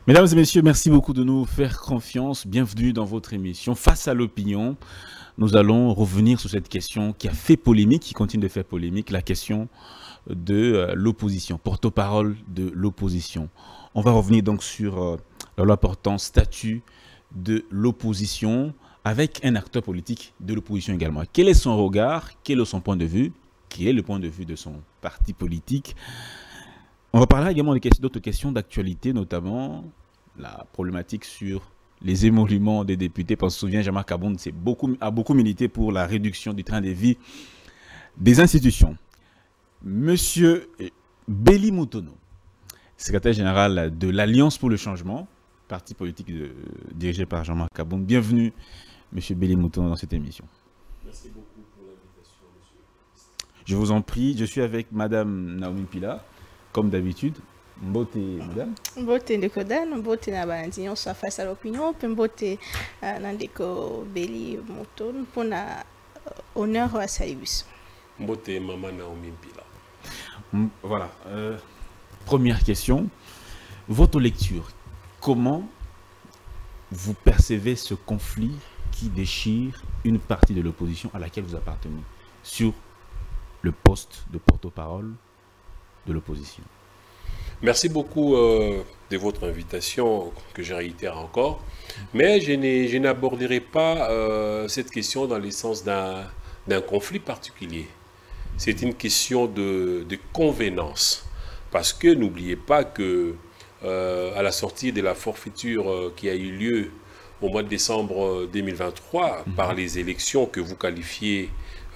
Mesdames et messieurs, merci beaucoup de nous faire confiance. Bienvenue dans votre émission Face à l'opinion. Nous allons revenir sur cette question qui a fait polémique, qui continue de faire polémique, la question de l'opposition, porte-parole de l'opposition. On va revenir donc sur l'important statut de l'opposition avec un acteur politique de l'opposition également. Quel est son regard? Quel est son point de vue? Quel est le point de vue de son parti politique? On va parler également d'autres questions d'actualité, notamment la problématique sur les émoluments des députés. Parce qu'on se souvient, Jean-Marc Abound a beaucoup milité pour la réduction du train de vie des institutions. Monsieur Belly Moutono, secrétaire général de l'Alliance pour le changement, parti politique dirigé par Jean-Marc Abound. Bienvenue, monsieur Belly Moutono, dans cette émission. Merci beaucoup pour l'invitation, monsieur. Je vous en prie, je suis avec madame Naomi Pila. Comme d'habitude, Mbote, madame. Mbote Ndekodan, Mbote na bandit, on soit face à l'opinion, puis Mbote Nandeko Belly Moutono pour na honneur à Salibus. Mbote maman Naomi Pila. Voilà. Première question. Votre lecture, comment vous percevez ce conflit qui déchire une partie de l'opposition à laquelle vous appartenez sur le poste de porte-parole de l'opposition? Merci beaucoup de votre invitation que je réitère encore, mais je n'aborderai pas cette question dans le sens d'un conflit particulier. C'est une question de convenance, parce que n'oubliez pas que à la sortie de la forfaiture qui a eu lieu au mois de décembre 2023 par les élections que vous qualifiez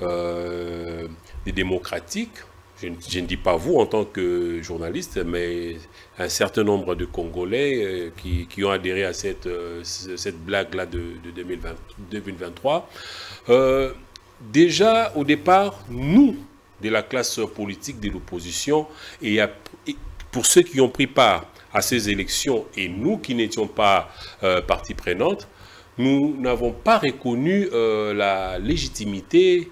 de démocratiques, je ne dis pas vous en tant que journaliste, mais un certain nombre de Congolais qui ont adhéré à cette blague-là de 2023. Déjà, au départ, nous, de la classe politique de l'opposition, et pour ceux qui ont pris part à ces élections, et nous qui n'étions pas partie prenante, nous n'avons pas reconnu la légitimité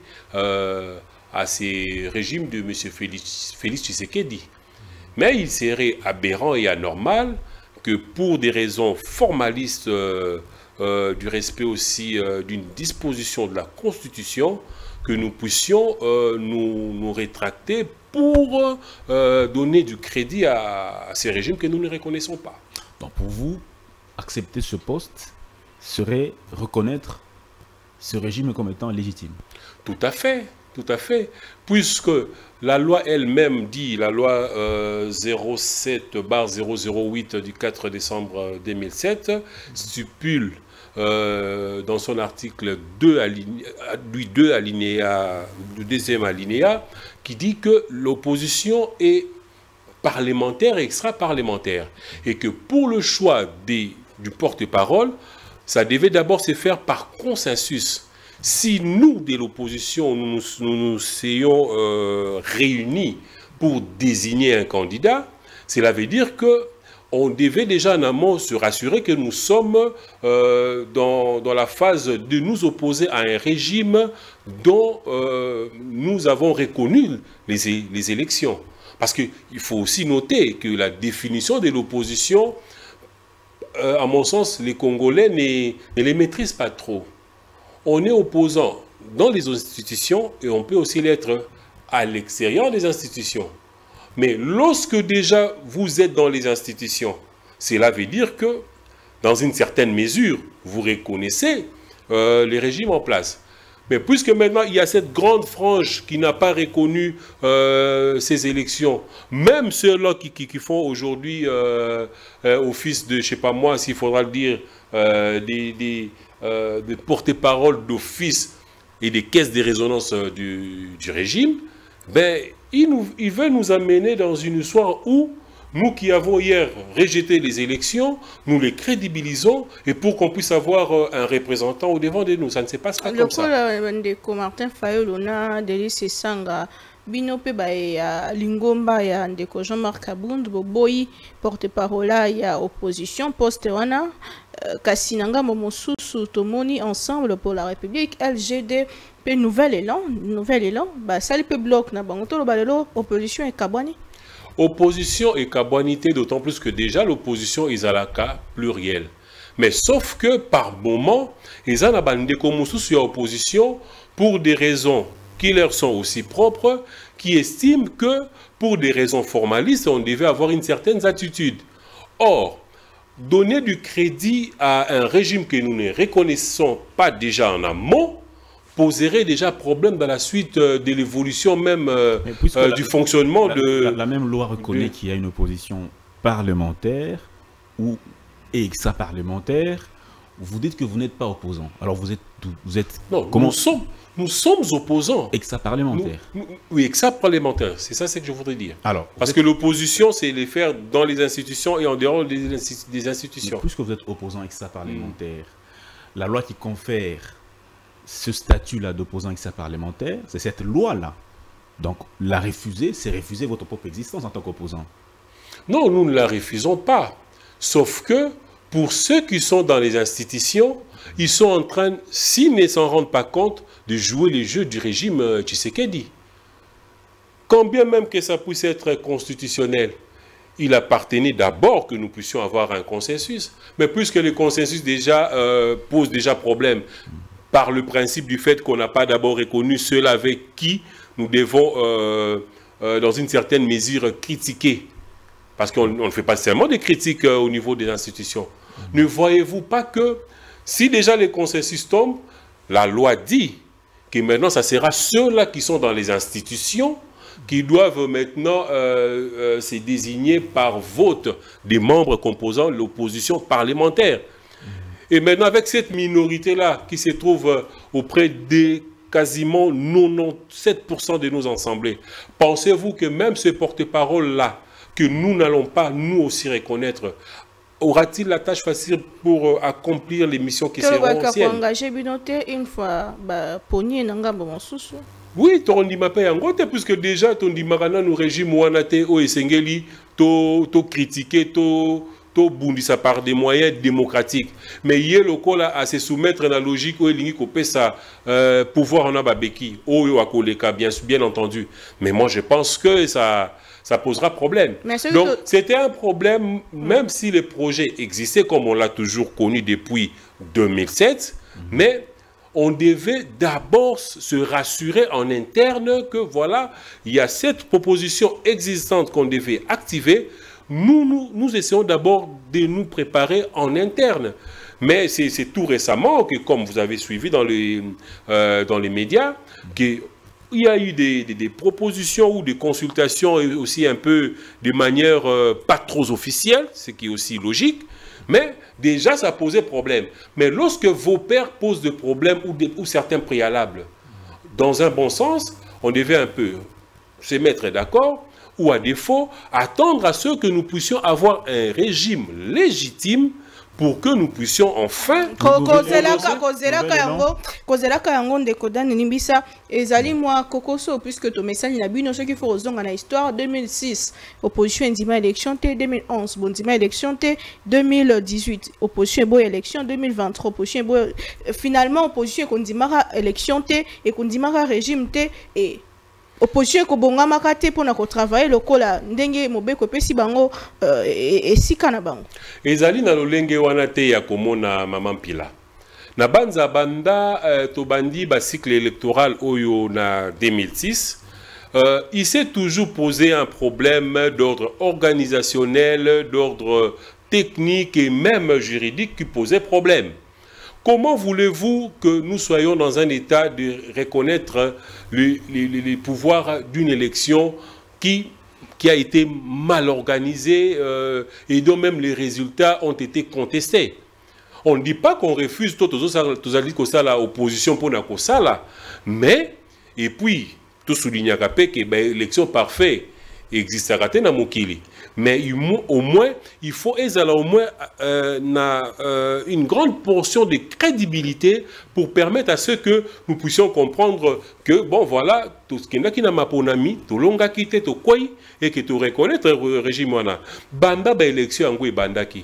à ces régimes de M. Félix Tshisekedi. Mais il serait aberrant et anormal que pour des raisons formalistes du respect aussi d'une disposition de la Constitution, que nous puissions nous rétracter pour donner du crédit à ces régimes que nous ne reconnaissons pas. Donc pour vous, accepter ce poste serait reconnaître ce régime comme étant légitime? Tout à fait. Tout à fait, puisque la loi elle-même dit, la loi 07/008 du 4 décembre 2007, stipule dans son article 2, le deuxième alinéa, qui dit que l'opposition est parlementaire et extra-parlementaire. Et que pour le choix du porte-parole, ça devait d'abord se faire par consensus. Si nous, de l'opposition, nous nous soyons réunis pour désigner un candidat, cela veut dire qu'on devait déjà en amont se rassurer que nous sommes dans la phase de nous opposer à un régime dont nous avons reconnu les élections. Parce qu'il faut aussi noter que la définition de l'opposition, à mon sens, les Congolais ne les maîtrisent pas trop. On est opposant dans les institutions et on peut aussi l'être à l'extérieur des institutions. Mais lorsque déjà vous êtes dans les institutions, cela veut dire que, dans une certaine mesure, vous reconnaissez les régimes en place. Mais puisque maintenant il y a cette grande frange qui n'a pas reconnu ces élections, même ceux-là qui font aujourd'hui office de, je ne sais pas moi, s'il faudra le dire, des porte-parole d'office et des caisses de résonance du régime, ben, il veut nous amener dans une histoire où nous qui avons hier rejeté les élections, nous les crédibilisons et pour qu'on puisse avoir un représentant au devant de nous. Ça ne se passe pas comme ça. Martin Fayulu na Delice Sanga bino pe ba ya lingomba ya ndeko Jean-Marc Abound boboyi porte-parole ya opposition poste wana Kassinanga Momosusu Tomoni Ensemble pour la République LGD pe nouvel élan bah ça le bloc na bango to lo balelo opposition et kabwani. Opposition et kabouanité, d'autant plus que déjà l'opposition est à la cas pluriel. Mais sauf que par moment, ils ont abandonné comme sous opposition pour des raisons qui leur sont aussi propres, qui estiment que pour des raisons formalistes, on devait avoir une certaine attitude. Or, donner du crédit à un régime que nous ne reconnaissons pas déjà en amont, poserait déjà problème dans la suite de l'évolution même du fonctionnement de... La même loi reconnaît qu'il y a une opposition parlementaire et extra-parlementaire. Vous dites que vous n'êtes pas opposant. Alors vous êtes non, comment... nous sommes opposants. Extra-parlementaire. Oui, extra-parlementaire. C'est ça ce que je voudrais dire. Alors, parce que l'opposition, c'est les faire dans les institutions et en dehors des institutions. Mais puisque vous êtes opposant extra-parlementaire, la loi qui confère ce statut-là d'opposant extra-parlementaire, c'est cette loi-là. Donc, la refuser, c'est refuser votre propre existence en tant qu'opposant. Non, nous ne la refusons pas. Sauf que, pour ceux qui sont dans les institutions, ils sont en train, s'ils ne s'en rendent pas compte, de jouer les jeux du régime Tshisekedi. Quand bien même que ça puisse être constitutionnel, il appartenait d'abord que nous puissions avoir un consensus. Mais puisque le consensus déjà pose déjà problème, par le principe du fait qu'on n'a pas d'abord reconnu ceux avec qui nous devons, dans une certaine mesure, critiquer. Parce qu'on ne fait pas seulement des critiques au niveau des institutions. Ne voyez-vous pas que si déjà les consensus tombent, la loi dit que maintenant, ça sera ceux-là qui sont dans les institutions qui doivent maintenant se désigner par vote des membres composant l'opposition parlementaire. Et maintenant, avec cette minorité-là qui se trouve auprès de quasiment 97% de nos assemblées, pensez-vous que même ce porte-parole-là, que nous n'allons pas nous aussi reconnaître, aura-t-il la tâche facile pour accomplir les missions qui seront anciennes? Une fois, oui, Torondima paye en gros, puisque déjà, Tondimarana, nous régime Ouanate, O Esengeli, to critiquer, to bundisa par des moyens démocratiques. Mais hier, le col à se soumettre à la logique où il y a pouvoir en ababeki, bien entendu. Mais moi, je pense que ça posera problème. Donc, c'était un problème, même si le projet existait, comme on l'a toujours connu depuis 2007, mais on devait d'abord se rassurer en interne que voilà, il y a cette proposition existante qu'on devait activer. Nous essayons d'abord de nous préparer en interne. Mais c'est tout récemment que, comme vous avez suivi dans les médias, qu'il y a eu des propositions ou des consultations aussi un peu de manière pas trop officielle, ce qui est aussi logique, mais déjà ça posait problème. Mais lorsque vos pairs posent des problèmes ou certains préalables, dans un bon sens, on devait un peu se mettre d'accord, ou à défaut, attendre à ce que nous puissions avoir un régime légitime pour que nous puissions enfin... Puisque ton message n'a pas ce qu'il faut dans l'histoire 2006, opposition indima élection 2011, bondima élection 2018, opposition boy élection 2023, opposition finalement opposition kondimara élection et kondimara régime et opposition ko bonga makate pour na ko travailler lokola ndenge mobeko pesi bango esika na bango ezali na lolenge wana te ya komona mama Mpila na banza banda tobandi ba cycle électoral oyo na 2006 il s'est toujours posé un problème d'ordre organisationnel, d'ordre technique et même juridique qui posait problème. Comment voulez-vous que nous soyons dans un état de reconnaître les pouvoirs d'une élection qui a été mal organisée et dont même les résultats ont été contestés? On ne dit pas qu'on refuse toute l'opposition pour la mais, et puis, tout souligne que l'élection parfaite existe à na mokili. Mais au moins, il faut au moins une grande portion de crédibilité pour permettre à ceux que nous puissions comprendre que, bon, voilà, tout ce qui n'a pas ponami, tout longa quitté, tout quoi, et que tu reconnaître le régime. Banda ba élection en bandaki.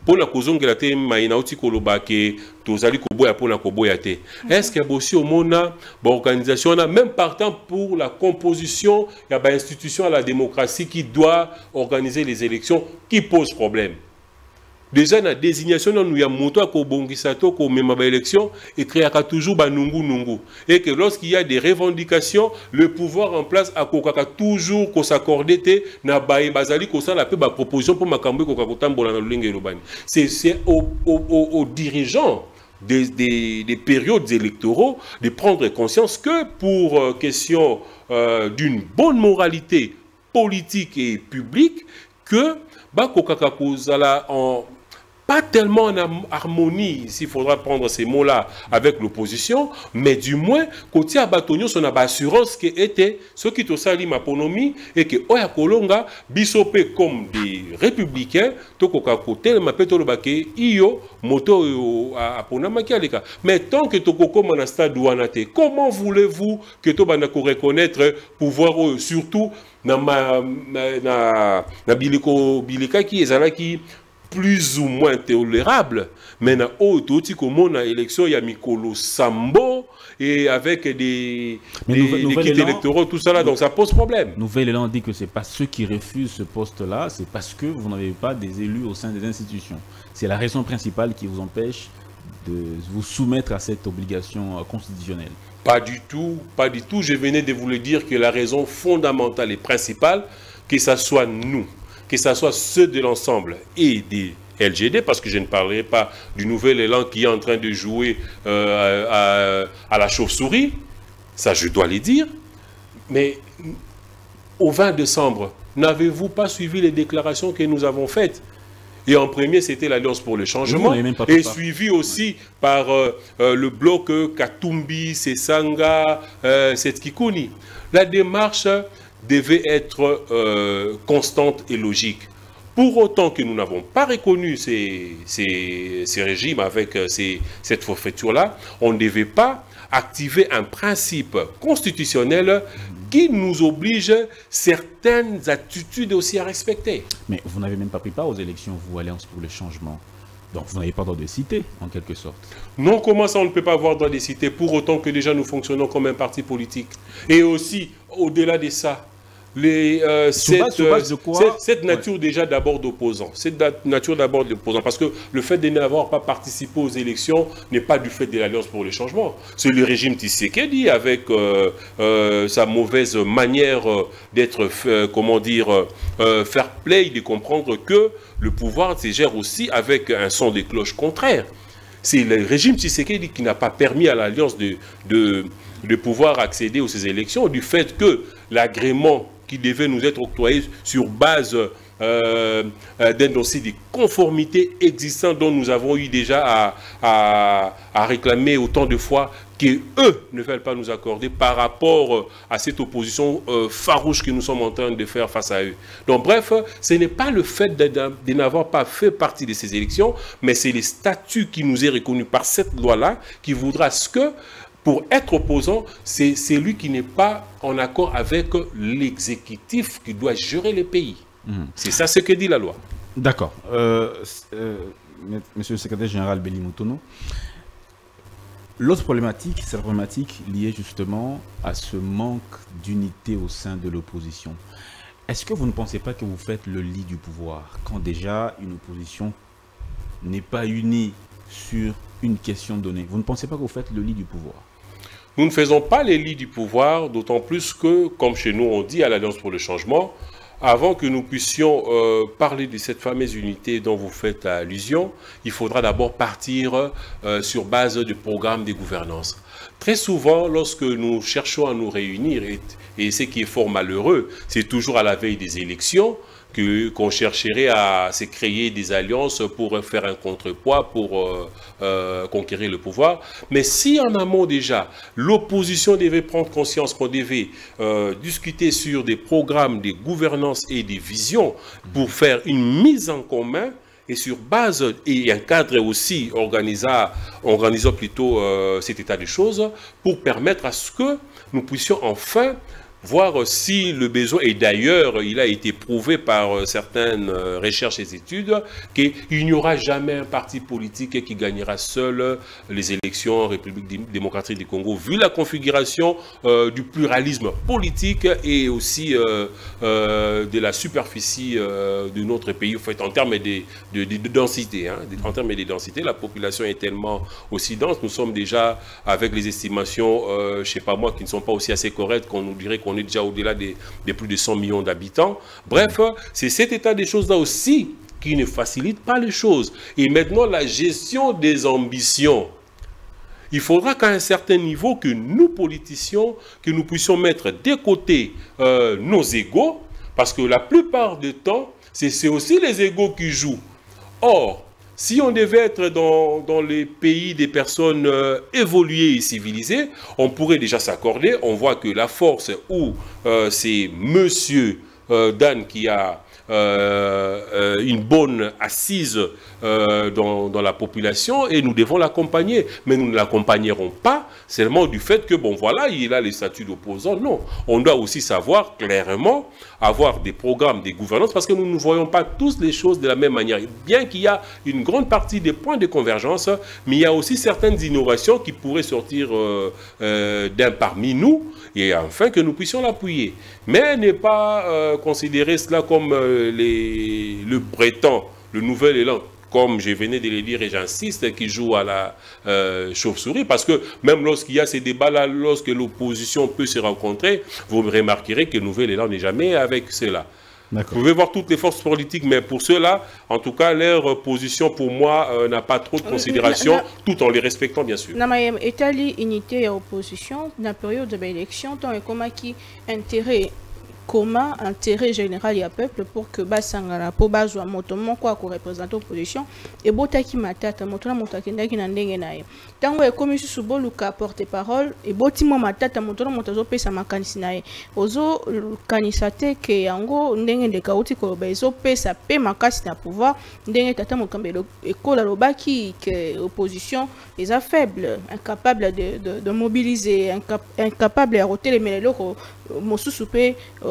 pour la cause de la thème maïnaouti koloba ke tozali koboya pour la koboya te. Est-ce qu'il y a aussi au monde organisation même partant pour la composition, il y a une institution à la démocratie qui doit organiser les élections qui pose problème. Déjà, la désignation, nous y a monté à Kobongisato, qu'au même élection, et créer toujours Nungu Nungu. Et que lorsqu'il y a des revendications, le pouvoir en place a toujours qu'on s'accorde, na baye bazali qu'on la peu proposition pour Makambo Kokakotam Bolana Lulingue Lobani. C'est aux dirigeants des périodes électoraux de prendre conscience que pour question d'une bonne moralité politique et publique, que Kokakakozala en pas tellement en harmonie, s'il faudra prendre ces mots-là, avec l'opposition, mais du moins, côté Abatonio, son assurance qui était ce qui te salit ma ponomie et que Oya Kolonga, bisopé comme des républicains, Tokoka Kotel, ma petolobake, Iyo, Moto à Ponamaki Aleka. Mais tant que Tokoko Manasta Douanate, comment voulez-vous que Tobanako reconnaître pouvoir, surtout, na Biliko Bilika qui est qui plus ou moins tolérable, mais na autre comme na élection il y a Mikolo Sambo et avec des kits électoraux tout ça là, donc ça pose problème. Nouvel Élan dit que c'est pas ceux qui refusent ce poste là, c'est parce que vous n'avez pas des élus au sein des institutions. C'est la raison principale qui vous empêche de vous soumettre à cette obligation constitutionnelle. Pas du tout, pas du tout. Je venais de vous le dire que la raison fondamentale et principale, que ce soit nous, que ce soit ceux de l'ensemble et des LGD, parce que je ne parlerai pas du nouvel élan qui est en train de jouer à la chauve-souris, ça je dois le dire, mais au 20 décembre, n'avez-vous pas suivi les déclarations que nous avons faites? Et en premier, c'était l'Alliance pour le changement, et suivi aussi par le bloc Katumbi, Sesanga, Setskikuni. La démarche devait être constante et logique. Pour autant que nous n'avons pas reconnu ces régimes avec cette forfaiture-là, on ne devait pas activer un principe constitutionnel qui nous oblige certaines attitudes aussi à respecter. Mais vous n'avez même pas pris part aux élections, vous, Alliance pour le changement. Donc vous n'avez pas droit de citer, en quelque sorte. Non, comment ça on ne peut pas avoir droit de citer, pour autant que déjà nous fonctionnons comme un parti politique. Et aussi, au-delà de ça, cette nature déjà d'abord d'opposants. Cette nature d'abord d'opposants. Parce que le fait de n'avoir pas participé aux élections n'est pas du fait de l'Alliance pour le changement. C'est le régime Tshisekedi avec sa mauvaise manière d'être, comment dire, fair play, de comprendre que le pouvoir se gère aussi avec un son de cloche contraire. C'est le régime Tshisekedi qui n'a pas permis à l'Alliance de pouvoir accéder aux ces élections, du fait que l'agrément qui devait nous être octroyé sur base d'un dossier de conformité existant dont nous avons eu déjà à réclamer autant de fois qu'eux ne veulent pas nous accorder par rapport à cette opposition farouche que nous sommes en train de faire face à eux. Donc bref, ce n'est pas le fait de n'avoir pas fait partie de ces élections, mais c'est le statut qui nous est reconnu par cette loi-là qui voudra ce que pour être opposant, c'est celui qui n'est pas en accord avec l'exécutif qui doit gérer le pays. C'est ça ce que dit la loi. D'accord. Monsieur le secrétaire général Belly Mutono, l'autre problématique, c'est la problématique liée justement à ce manque d'unité au sein de l'opposition. Est-ce que vous ne pensez pas que vous faites le lit du pouvoir quand déjà une opposition n'est pas unie sur une question donnée? Vous ne pensez pas que vous faites le lit du pouvoir? Nous ne faisons pas les lits du pouvoir, d'autant plus que, comme chez nous on dit à l'Alliance pour le changement, avant que nous puissions parler de cette fameuse unité dont vous faites allusion, il faudra d'abord partir sur base du programme de gouvernance. Très souvent, lorsque nous cherchons à nous réunir, et ce qui est fort malheureux, c'est toujours à la veille des élections, qu'on chercherait à se créer des alliances pour faire un contrepoids, pour conquérir le pouvoir. Mais si en amont déjà, l'opposition devait prendre conscience qu'on devait discuter sur des programmes de gouvernance et des visions pour faire une mise en commun, et sur base, et un cadre aussi organisant plutôt cet état de choses, pour permettre à ce que nous puissions enfin voir si le besoin, et d'ailleurs il a été prouvé par certaines recherches et études, qu'il n'y aura jamais un parti politique qui gagnera seul les élections en République démocratique du Congo, vu la configuration du pluralisme politique et aussi de la superficie de notre pays, en fait, en termes de densité. Hein, en termes de densité, la population est tellement aussi dense, nous sommes déjà avec les estimations, je ne sais pas moi, qui ne sont pas aussi assez correctes, qu'on nous dirait qu'on est déjà au-delà des plus de 100 millions d'habitants. Bref, c'est cet état des choses-là aussi qui ne facilite pas les choses. Et maintenant, la gestion des ambitions. Il faudra qu'à un certain niveau, que nous, politiciens, que nous puissions mettre de côté nos égos, parce que la plupart du temps, c'est aussi les égos qui jouent. Or, si on devait être dans les pays des personnes évoluées et civilisées, on pourrait déjà s'accorder. On voit que la force où c'est Monsieur Dan qui a une bonne assise dans la population et nous devons l'accompagner. Mais nous ne l'accompagnerons pas seulement du fait que, bon voilà, il a les statuts d'opposant. Non, on doit aussi savoir clairement avoir des programmes, des gouvernances, parce que nous ne voyons pas tous les choses de la même manière. Bien qu'il y a une grande partie des points de convergence, mais il y a aussi certaines innovations qui pourraient sortir d'un parmi nous, et afin que nous puissions l'appuyer. Mais ne pas considérer cela comme le Breton, le nouvel élan, comme je venais de le dire et j'insiste, qui joue à la chauve-souris, parce que même lorsqu'il y a ces débats-là, lorsque l'opposition peut se rencontrer, vous remarquerez que le nouvel élan n'est jamais avec cela. Vous pouvez voir toutes les forces politiques, mais pour ceux-là, en tout cas, leur position, pour moi, n'a pas trop de considération, tout en les respectant, bien sûr. Étali unité et opposition, dans la période de l'élection, tant et comme qui intérêt commun, intérêt général et peuple pour que Basangara, pour Bazwa, Motomo, quoi, qu'on représente l'opposition, et Botaki Matata, Motona Motakendaki Nandengenae. Tant que commission sous Luka porte-parole, et Botimo Matata, Motona Motazo Pesa Makanisinae. Ozo, Kanisate, que Yango, Ndenge de Kaouti Kolobezo, Pesa, Pe Makasi na pouvoir, Ndenge Tata Mokambelo, et Kolalobaki, que l'opposition est faible, incapable de mobiliser, incapable de roter les mélodores, Mosusupe,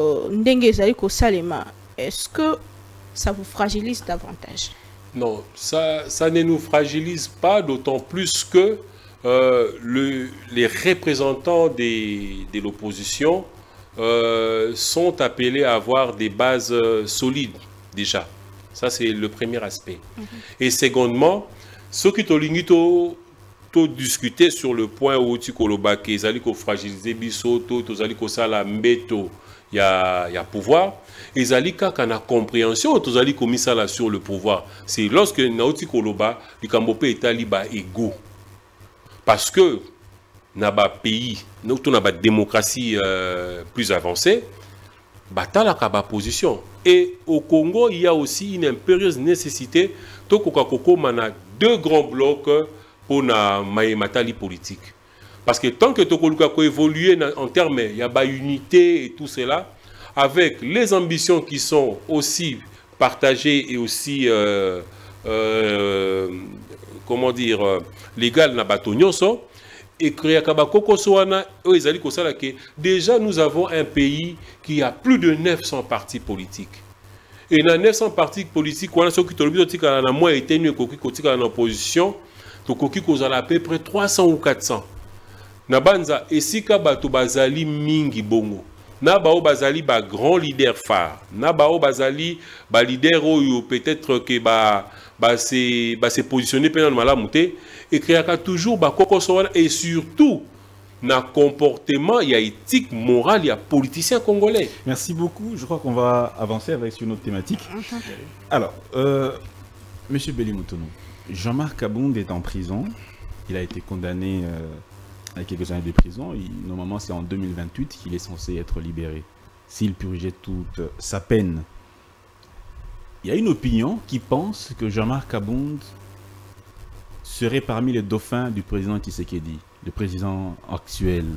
est-ce que ça vous fragilise davantage? Non, ça ne nous fragilise pas, d'autant plus que les représentants de l'opposition sont appelés à avoir des bases solides déjà. Ça, c'est le premier aspect. Et secondement, ce qui est discuter sur le point où tu kolobake, ils allaient fragiliser bisoto, ils allaient sala mbeto. Il y a pouvoir, et Zalika quand a compréhension, tous allez commis ça là sur le pouvoir. C'est lorsque Naouti Koloba, le Kambope est liba égaux. Parce que n'a pas pays, nous n'a pas démocratie plus avancée, batala kaba position. Et au Congo, il y a aussi une impérieuse nécessité de Kokakoko mana deux grands blocs pour na matali politique. Parce que tant que Tokoluka peut évoluer en termes, il y a unité et tout cela, avec les ambitions qui sont aussi partagées et aussi, comment dire, légales, et déjà nous avons un pays qui a plus de 900 partis politiques. Et dans 900 partis politiques, on a ceux qui ont moins été en opposition, donc à peu près 300 ou 400. Nabanza esika bato bazali mingi bongo. Na bao bazali ba grand leader phare. Na bao bazali ba leader oyo peut-être que se positionner pendant malamuté et créaka toujours ba kokosowana et surtout na comportement, il y a éthique, morale, il y a politicien congolais. Merci beaucoup. Je crois qu'on va avancer avec une autre thématique. Alors, Monsieur Belimotono, Jean-Marc Kabound est en prison. Il a été condamné à quelques années de prison. Normalement, c'est en 2028 qu'il est censé être libéré, s'il purgeait toute sa peine. Il y a une opinion qui pense que Jean-Marc Kabound serait parmi les dauphins du président Tshisekedi, le président actuel.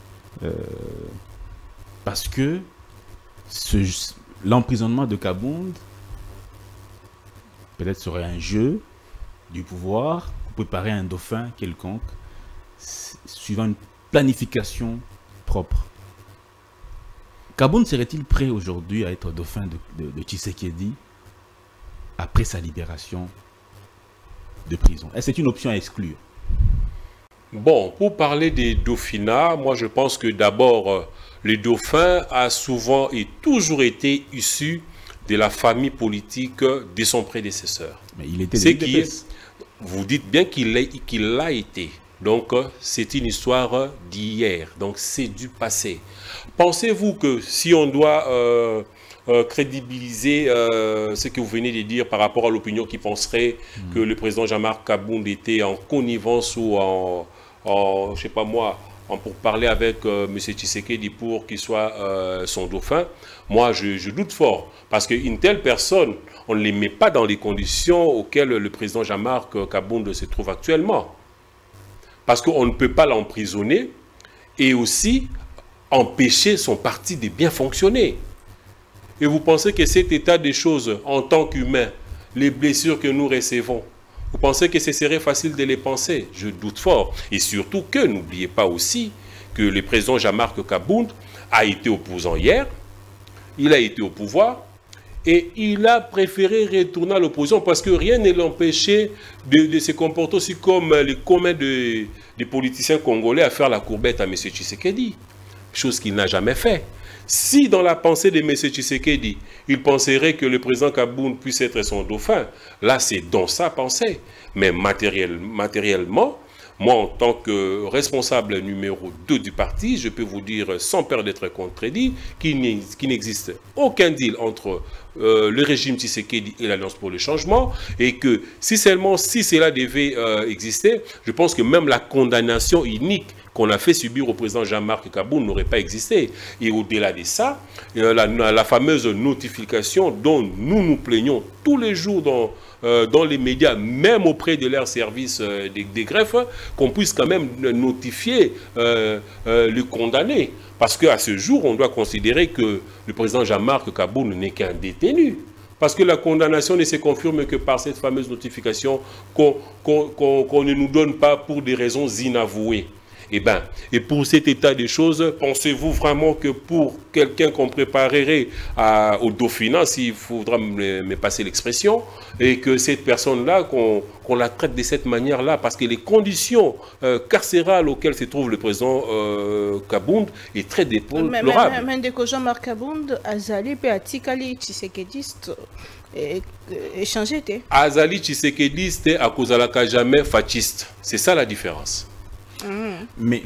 Parce que l'emprisonnement de Kabound peut-être serait un jeu du pouvoir pour préparer un dauphin quelconque, suivant une planification propre. Kabound serait-il prêt aujourd'hui à être dauphin de Tshisekedi après sa libération de prison? Est-ce que c'est une option à exclure? Bon, pour parler des dauphinats, moi je pense que d'abord, le dauphin a souvent et toujours été issu de la famille politique de son prédécesseur. Mais il était de vous dites bien qu'il l'a été. Donc, c'est une histoire d'hier. Donc, c'est du passé. Pensez-vous que si on doit crédibiliser ce que vous venez de dire par rapport à l'opinion qui penserait que le président Jean-Marc Kabound était en connivence ou je sais pas moi, pour parler avec M. Tshisekedi pour qu'il soit son dauphin, moi je doute fort. Parce qu'une telle personne, on ne les met pas dans les conditions auxquelles le président Jean-Marc Kabound se trouve actuellement. Parce qu'on ne peut pas l'emprisonner et aussi empêcher son parti de bien fonctionner. Et vous pensez que cet état des choses, en tant qu'humain, les blessures que nous recevons, vous pensez que ce serait facile de les penser? Je doute fort. Et surtout que, n'oubliez pas aussi, que le président Jean-Marc Kabound a été opposant hier, il a été au pouvoir, et il a préféré retourner à l'opposition parce que rien ne l'empêchait de se comporter aussi comme les communs des politiciens congolais à faire la courbette à M. Tshisekedi. Chose qu'il n'a jamais fait. Si dans la pensée de M. Tshisekedi, il penserait que le président Kabound puisse être son dauphin, là c'est dans sa pensée. Mais matériellement, moi en tant que responsable numéro 2 du parti, je peux vous dire sans peur d'être contredit qu'il n'existe aucun deal entre le régime Tshisekedi et l'Alliance pour le changement, et que si cela devait exister, je pense que même la condamnation unique qu'on a fait subir au président Jean-Marc Kabound n'aurait pas existé. Et au-delà de ça, la fameuse notification dont nous nous plaignons tous les jours dans les médias, même auprès de leurs services des greffes, qu'on puisse quand même notifier le condamné. Parce qu'à ce jour, on doit considérer que le président Jean-Marc Kabound n'est qu'un détenu. Parce que la condamnation ne se confirme que par cette fameuse notification qu'on ne nous donne pas pour des raisons inavouées. Et pour cet état des choses, pensez-vous vraiment que pour quelqu'un qu'on préparerait au dauphinat, s'il faudra me passer l'expression, et que cette personne-là, qu'on la traite de cette manière-là, parce que les conditions carcérales auxquelles se trouve le président Kabound est très déplorable. Mais Jean-Marc Kabound, Azali et Atikali Tshisekediste, échangé. Azali Tshisekediste à cause de jamais fasciste. C'est ça la différence. Mais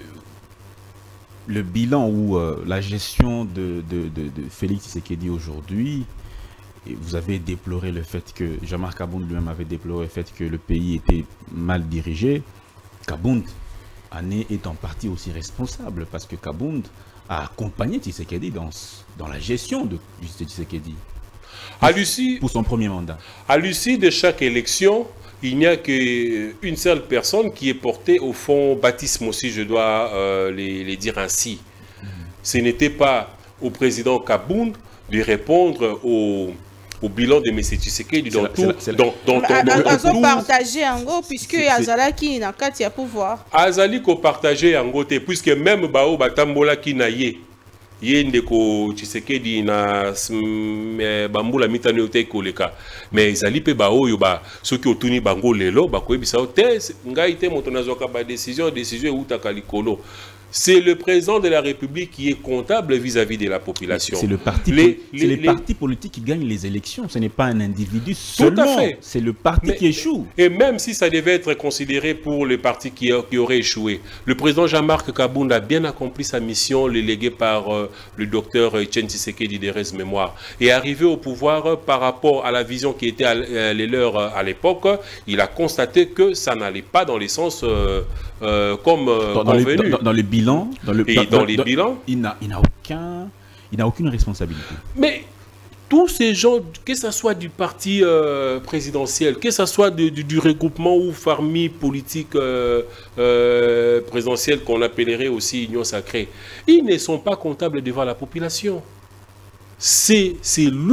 le bilan ou la gestion de Félix Tshisekedi aujourd'hui, vous avez déploré le fait que Jean-Marc Kabound lui-même avait déploré le fait que le pays était mal dirigé. Kabound est en partie aussi responsable parce que Kabound a accompagné Tshisekedi dans la gestion de Tshisekedi pour son premier mandat. À l'issue de chaque élection, il n'y a qu'une seule personne qui est portée au fond baptisme aussi, je dois les dire ainsi. Ce n'était pas au président Kabound de répondre au bilan de M. Tshisekedi dans tout. Partager en gros, puisque Azala qui n'a qu'à y pouvoir. Azali ko partager en gros, puisque même Bao Batambola qui n'a Yendeko Tshisekedi na bambula mitane ote koleka mais ezali pe ba oyo ba soki otuni bango lelo ba koyebisa te ngai te moto nazoka ba décision utaka likolo. C'est le président de la République qui est comptable vis-à-vis de la population. C'est le parti, les partis politiques qui gagnent les élections. Ce n'est pas un individu seulement. Tout à fait. C'est le parti qui échoue. Et même si ça devait être considéré pour le parti qui aurait échoué, le président Jean-Marc Kabound a bien accompli sa mission léguée par le docteur Etienne Tshisekedi des Res Mémoire. Et arrivé au pouvoir par rapport à la vision qui était les leurs à l'époque, il a constaté que ça n'allait pas dans les sens comme convenu. Dans les bilans, il n'a aucune responsabilité. Mais tous ces gens, que ce soit du parti présidentiel, que ce soit du regroupement ou famille politique présidentielle qu'on appellerait aussi Union Sacrée, ils ne sont pas comptables devant la population. C'est lui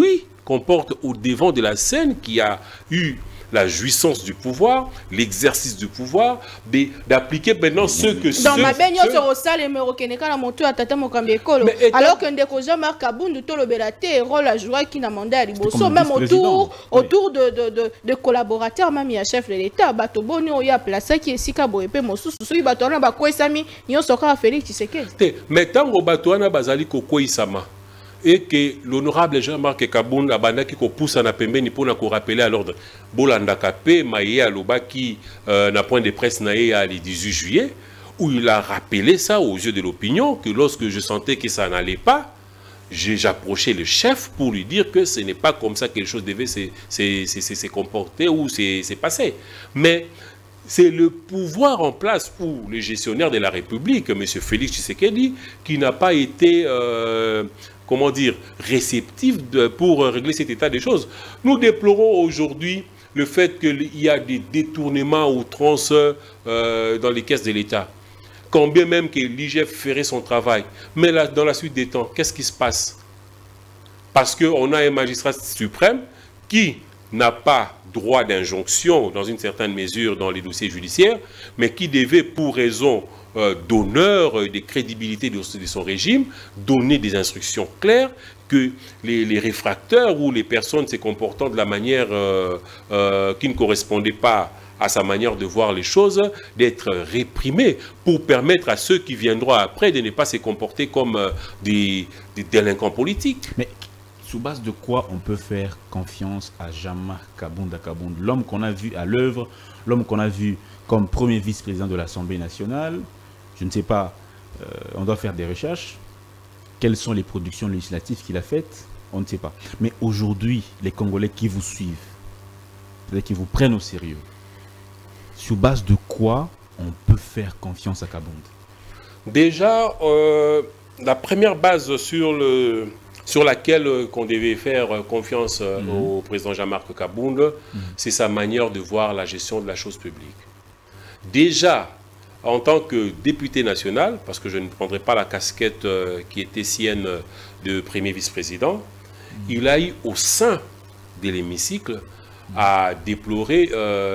comporte au devant de la scène, qui a eu la jouissance du pouvoir, l'exercice du pouvoir, d'appliquer maintenant ce que... Dans ma baigne, sur le salle, je alors que Ndeko Jean-Marc Kabundu, tout le belate, rôle à jouer qui n'a mandat à Liboso, même autour de collaborateurs, même il y a chef de l'État, Bato Boni, il y a placé qui est Sika Boepe, Mosu, Sousui, Batouana, Bakoué Sami, Nyon Soka, Félix Tshisekedi. Mais tant que Batouana Bazali Koko Isama, et que l'honorable Jean-Marc Kabundu abanda qui pousse à pembeni pour nous rappeler à l'ordre Bolanda Kapé Maïe Aloba qui n'a point de presse naïe à le 18 juillet où il a rappelé ça aux yeux de l'opinion que lorsque je sentais que ça n'allait pas, j'approchais le chef pour lui dire que ce n'est pas comme ça que quelque chose devait se comporter ou se passer. Mais c'est le pouvoir en place ou le gestionnaire de la République, M. Félix Tshisekedi, qui n'a pas été comment dire, réceptif pour régler cet état des choses. Nous déplorons aujourd'hui le fait qu'il y a des détournements à outrance dans les caisses de l'État. Quand bien même que l'IGF ferait son travail. Mais là, dans la suite des temps, qu'est-ce qui se passe? Parce qu'on a un magistrat suprême qui n'a pas droit d'injonction dans une certaine mesure dans les dossiers judiciaires, mais qui devait, pour raison d'honneur, de crédibilité de son régime, donner des instructions claires que les réfractaires ou les personnes se comportant de la manière qui ne correspondait pas à sa manière de voir les choses, d'être réprimés pour permettre à ceux qui viendront après de ne pas se comporter comme des délinquants politiques. Mais sous base de quoi on peut faire confiance à Jean-Marc Kabundu, l'homme qu'on a vu à l'œuvre, l'homme qu'on a vu comme premier vice-président de l'Assemblée nationale? Je ne sais pas, on doit faire des recherches. Quelles sont les productions législatives qu'il a faites? On ne sait pas. Mais aujourd'hui, les Congolais qui vous suivent, c'est-à-dire qui vous prennent au sérieux, sur base de quoi on peut faire confiance à Kabundu? Déjà, la première base sur laquelle qu'on devait faire confiance au président Jean-Marc Kabundu, c'est sa manière de voir la gestion de la chose publique. Déjà, en tant que député national, parce que je ne prendrai pas la casquette qui était sienne de premier vice-président, il a eu au sein de l'hémicycle à déplorer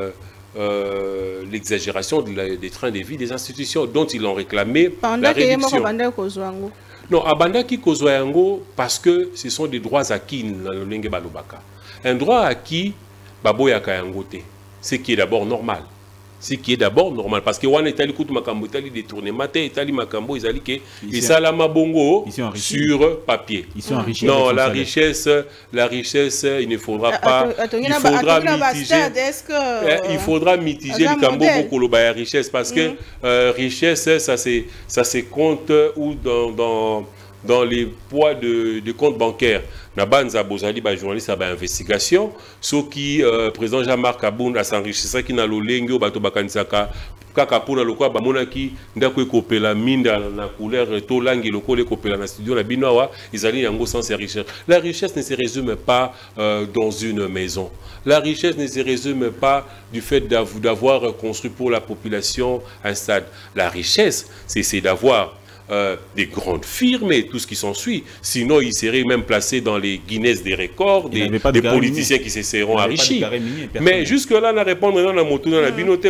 l'exagération des trains de vie des institutions dont ils ont réclamé la réduction. Non, Abandaki Kozwayango, parce que ce sont des droits acquis dans le Lenge Balobaka. Un droit acquis, Baboyaka Yangote, ce qui est d'abord normal. Ce qui est d'abord normal. Parce que Wan Etali Koutou Makambo, Etali détournement, Etali Makambo, Etali Ke, et Salama Bongo sur papier. Ils sont enrichis. Non, la richesse, il ne faudra pas. Il faudra mitiger. Il faudra mitiger le Kambo pour Koloba la richesse. Parce que richesse, ça se compte ou dans les poids de compte bancaire. Nabanza Bozali, journaliste à investigation, ce qui président Jean-Marc Kabundu a s'enrichi qui n'a l'olengo bato bakanisaka kaka pona lokwa bamona ki ndako ekopela minda na couleur to langi lokole ekopela na studio na binoa izali yango sans enrichir. La richesse ne se résume pas dans une maison. La richesse ne se résume pas du fait d'avoir construit pour la population un stade. La richesse, c'est d'avoir des grandes firmes et tout ce qui s'ensuit. Sinon, il serait même placé dans les Guinness des records, des politiciens qui se seront enrichis. Mais jusque-là, on a répondu dans la moto, dans la binoté,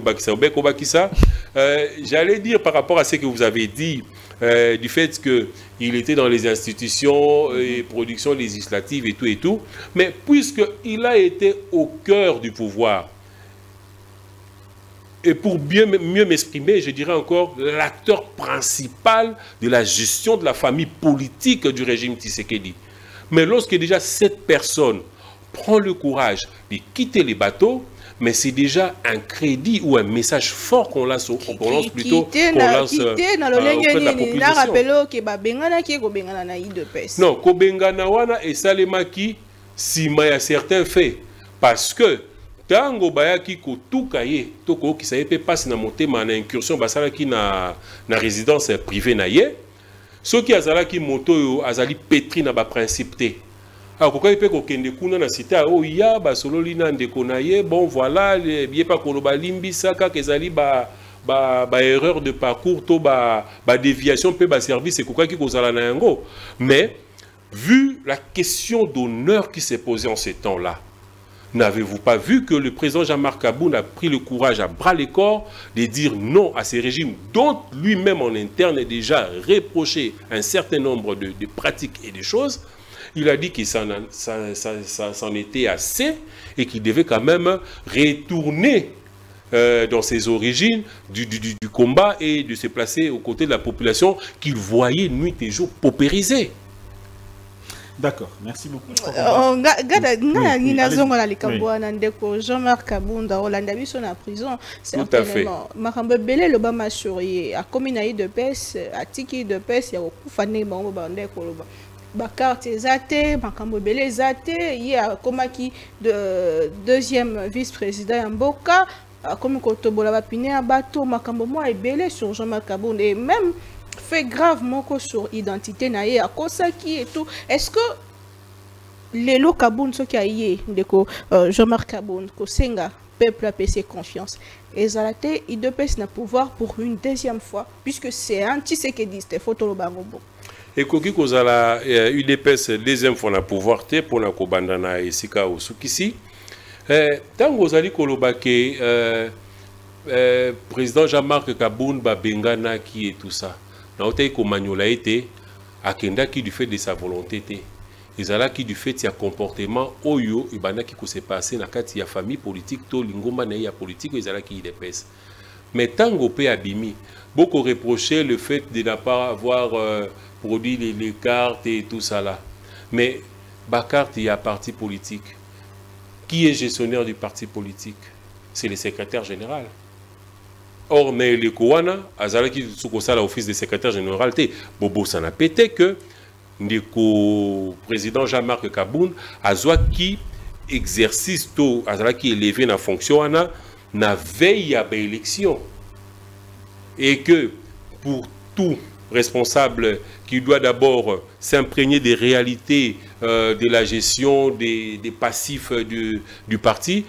j'allais dire par rapport à ce que vous avez dit, du fait qu'il était dans les institutions et productions législatives et tout, mais puisqu'il a été au cœur du pouvoir, et pour mieux m'exprimer, je dirais encore l'acteur principal de la gestion de la famille politique du régime Tshisekedi. Mais lorsque déjà cette personne prend le courage de quitter les bateaux, mais c'est déjà un crédit ou un message fort qu'on lance plutôt auprès de la population. Non, Kobengana wana et Salemaki, si maya certains faits, parce que tango bayaki kotuka ye toko ki sayepe passe na motema na incursion basalaki na résidence privée na ye soki azalaki moto yo azali pétri na ba principe te akoka pe ko kende kuna na cité o ya ba sololi na ndeko na ye bon voilà bien pas koloba limbisa ka kezali ba erreur de parcours to ba déviation pe ba service ekoka ki kozala na yango mais vu la question d'honneur qui s'est posée en ces temps-là, n'avez-vous pas vu que le président Jean-Marc Kaboun a pris le courage à bras les corps de dire non à ces régimes dont lui-même en interne est déjà reproché un certain nombre de pratiques et de choses? Il a dit qu'il s'en était assez et qu'il devait quand même retourner dans ses origines du combat et de se placer aux côtés de la population qu'il voyait nuit et jour paupérisée. D'accord, merci beaucoup. Jean-Marc Kabunda, Hollande, en prison. Tout à fait. Makambe Belé, le Bama Sourier, a commis de pes, a tiki de pes, il y a Koufane, Bande Koloba. Bakart Zate, Makambe Belé Zate, il y a Komaki, deuxième vice-président Mboka, comme Kotobola Bapine, Abato, Makambo Moi et Belé sur Jean-Marc Kabunda, et même fait grave moko sur identité naie à Kosaki et tout. Est-ce que les lots Kaboun ce qui a yé de Jean-Marc Kaboun ko senga peuple a payé confiance et Zalate il de pèse na pouvoir pour une deuxième fois puisque c'est anti-séquediste photo le bangobo et koki kozala UDPS deuxième fois na pouvoir te pour na kobandana esika osukisi tango ozali koloba ke président Jean-Marc Kaboun ba bengana qui et tout ça. Naotei Komanyola été akenda qui du fait de sa volonté té. Ezala qui du fait de comportement oyo ibana qui s'est passé na kati ya famille politique to lingomba na ya politique ezala qui dépesse. Mais tango pe abimi, beaucoup reproché le fait de ne pas avoir produit les cartes et tout ça là. Mais ba carte il y a parti politique. Qui est gestionnaire du parti politique? C'est le secrétaire général. Or, mais le Kouana, Azalaki Tsukosala, office de secrétaire général, Bobo s'en a pété que le président Jean-Marc Kaboun, Azwa qui exercice tout, Azalaki élevé dans la fonction, na veille à l'élection. Et que pour tout responsable qui doit d'abord s'imprégner des réalités de la gestion des passifs du parti,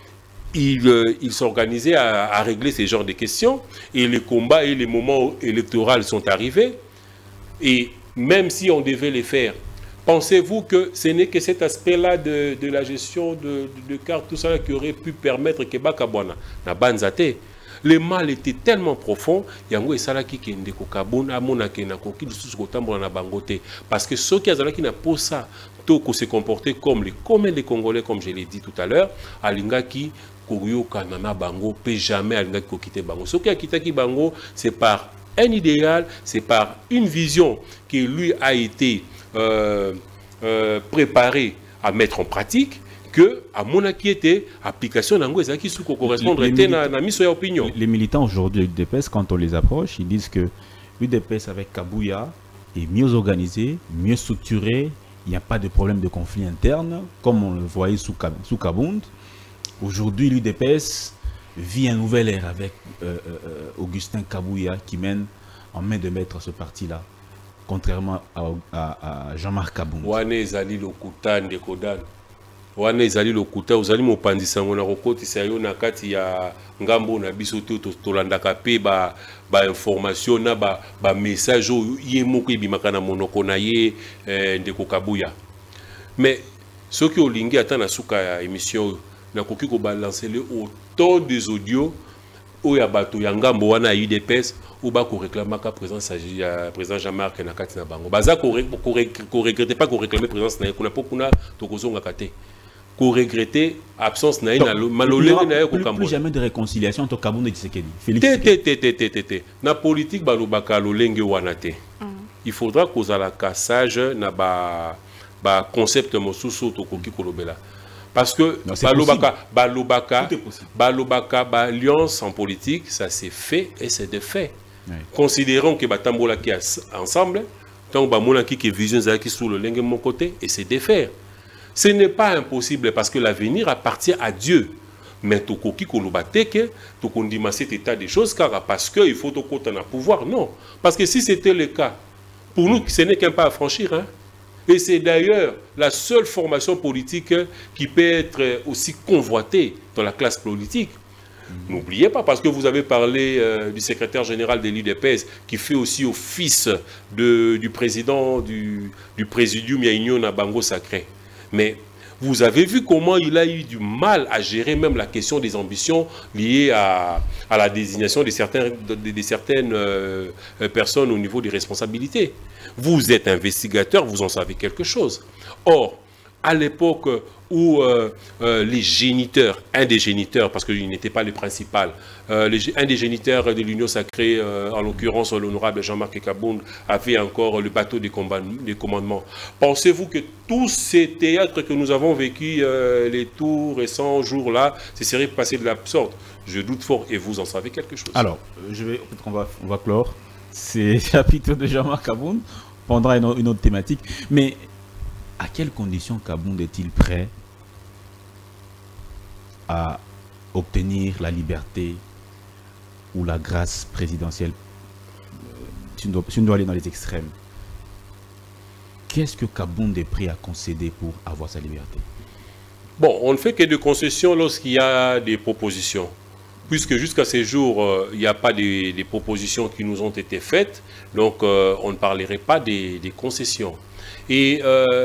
il s'organisait à régler ce genre de questions et les combats et les moments électoraux sont arrivés et même si on devait les faire, pensez-vous que ce n'est que cet aspect-là de la gestion de cartes, tout ça qui aurait pu permettre que Bakabwana na banzate? Le mal était tellement profond, yango esalaki kende ko Kabuna amona ke na koki lisusu kotambola na bangote parce que ceux qui azalaki na posa to ko se comporter comme les communs des Congolais comme je l'ai dit tout à l'heure, alingaki Kouryo Kanana Bango peut jamais quitter Bango. Ce qui a quitté Bango, c'est par un idéal, c'est par une vision qui lui a été préparée à mettre en pratique, que à mon était application d'ango qui correspondre à mise sur opinion. Les militants aujourd'hui de l'UDPS, quand on les approche, ils disent que l'UDPS avec Kabouya est mieux organisé, mieux structuré, il n'y a pas de problème de conflit interne, comme on le voyait sous Kabound. Aujourd'hui, l'UDPS vit un nouvel ère avec Augustin Kabouya qui mène en main de maître ce parti-là, contrairement à Jean-Marc Kabound. Wane zali lokuta ndekodan. Wane zali lokuta uzali mopandisa ngona kokotisa yo na kati ya ngambo na biso to landaka pe ba information na ba message ye moko ebimaka na monoko na ye ndeko Kabouya. Mais ceux qui ont lingi ata na suka ya émission na koki ko balancer le autant des audios où ya bato ya ngambo wana UDPS ou ba ko réclamer ka présence ya président Jean-Marc na kati na bango baza ko regretter pas ko réclamer présence na kuna pokuna to kozonga kate ko regretter absence na ina malolenge na yo ko kambo plus jamais de réconciliation entre Kabound et Tshisekedi. Félix na politique balobaka lolenge wana te. Il faudra kozala cassage na ba concept mosusu to koki kolobela. Parce que Balobaka, alliance en politique, ça s'est fait et c'est de fait. Oui. Considérons que Batambola qui est ensemble, tant que qui est vision qui sous le lingue de mon côté, et c'est de faire. Ce n'est pas impossible parce que l'avenir appartient à Dieu. Mais tout qui kolobateke, tout qu'on dit cet état des choses, car parce qu'il faut tout côté un pouvoir, non. Parce que si c'était le cas, pour nous, ce n'est qu'un pas à franchir, hein. Et c'est d'ailleurs la seule formation politique qui peut être aussi convoitée dans la classe politique. N'oubliez pas, parce que vous avez parlé du secrétaire général de l'UDPS, qui fait aussi office du président du Présidium Yaïnion à Bango Sacré. Mais vous avez vu comment il a eu du mal à gérer même la question des ambitions liées à la désignation de certaines personnes au niveau des responsabilités. Vous êtes investigateur, vous en savez quelque chose. Or, à l'époque où les géniteurs, un des géniteurs, parce qu'il n'était pas le principal, un des géniteurs de l'Union Sacrée, en l'occurrence l'honorable Jean-Marc Kabound, avait encore le bateau des commandements. Pensez-vous que tous ces théâtres que nous avons vécu les tout récents jours-là, se seraient passés de la sorte? Je doute fort, et vous en savez quelque chose. Alors, on va clore ces chapitres de Jean-Marc Kabound, on prendra une autre thématique, mais à quelles conditions Kabound est-il prêt à obtenir la liberté ou la grâce présidentielle? Tu ne dois aller dans les extrêmes. Qu'est-ce que Kabound est prêt à concéder pour avoir sa liberté? Bon, on ne fait que de concessions lorsqu'il y a des propositions. Puisque jusqu'à ces jours, il n'y a pas des propositions qui nous ont été faites, donc on ne parlerait pas des concessions. Et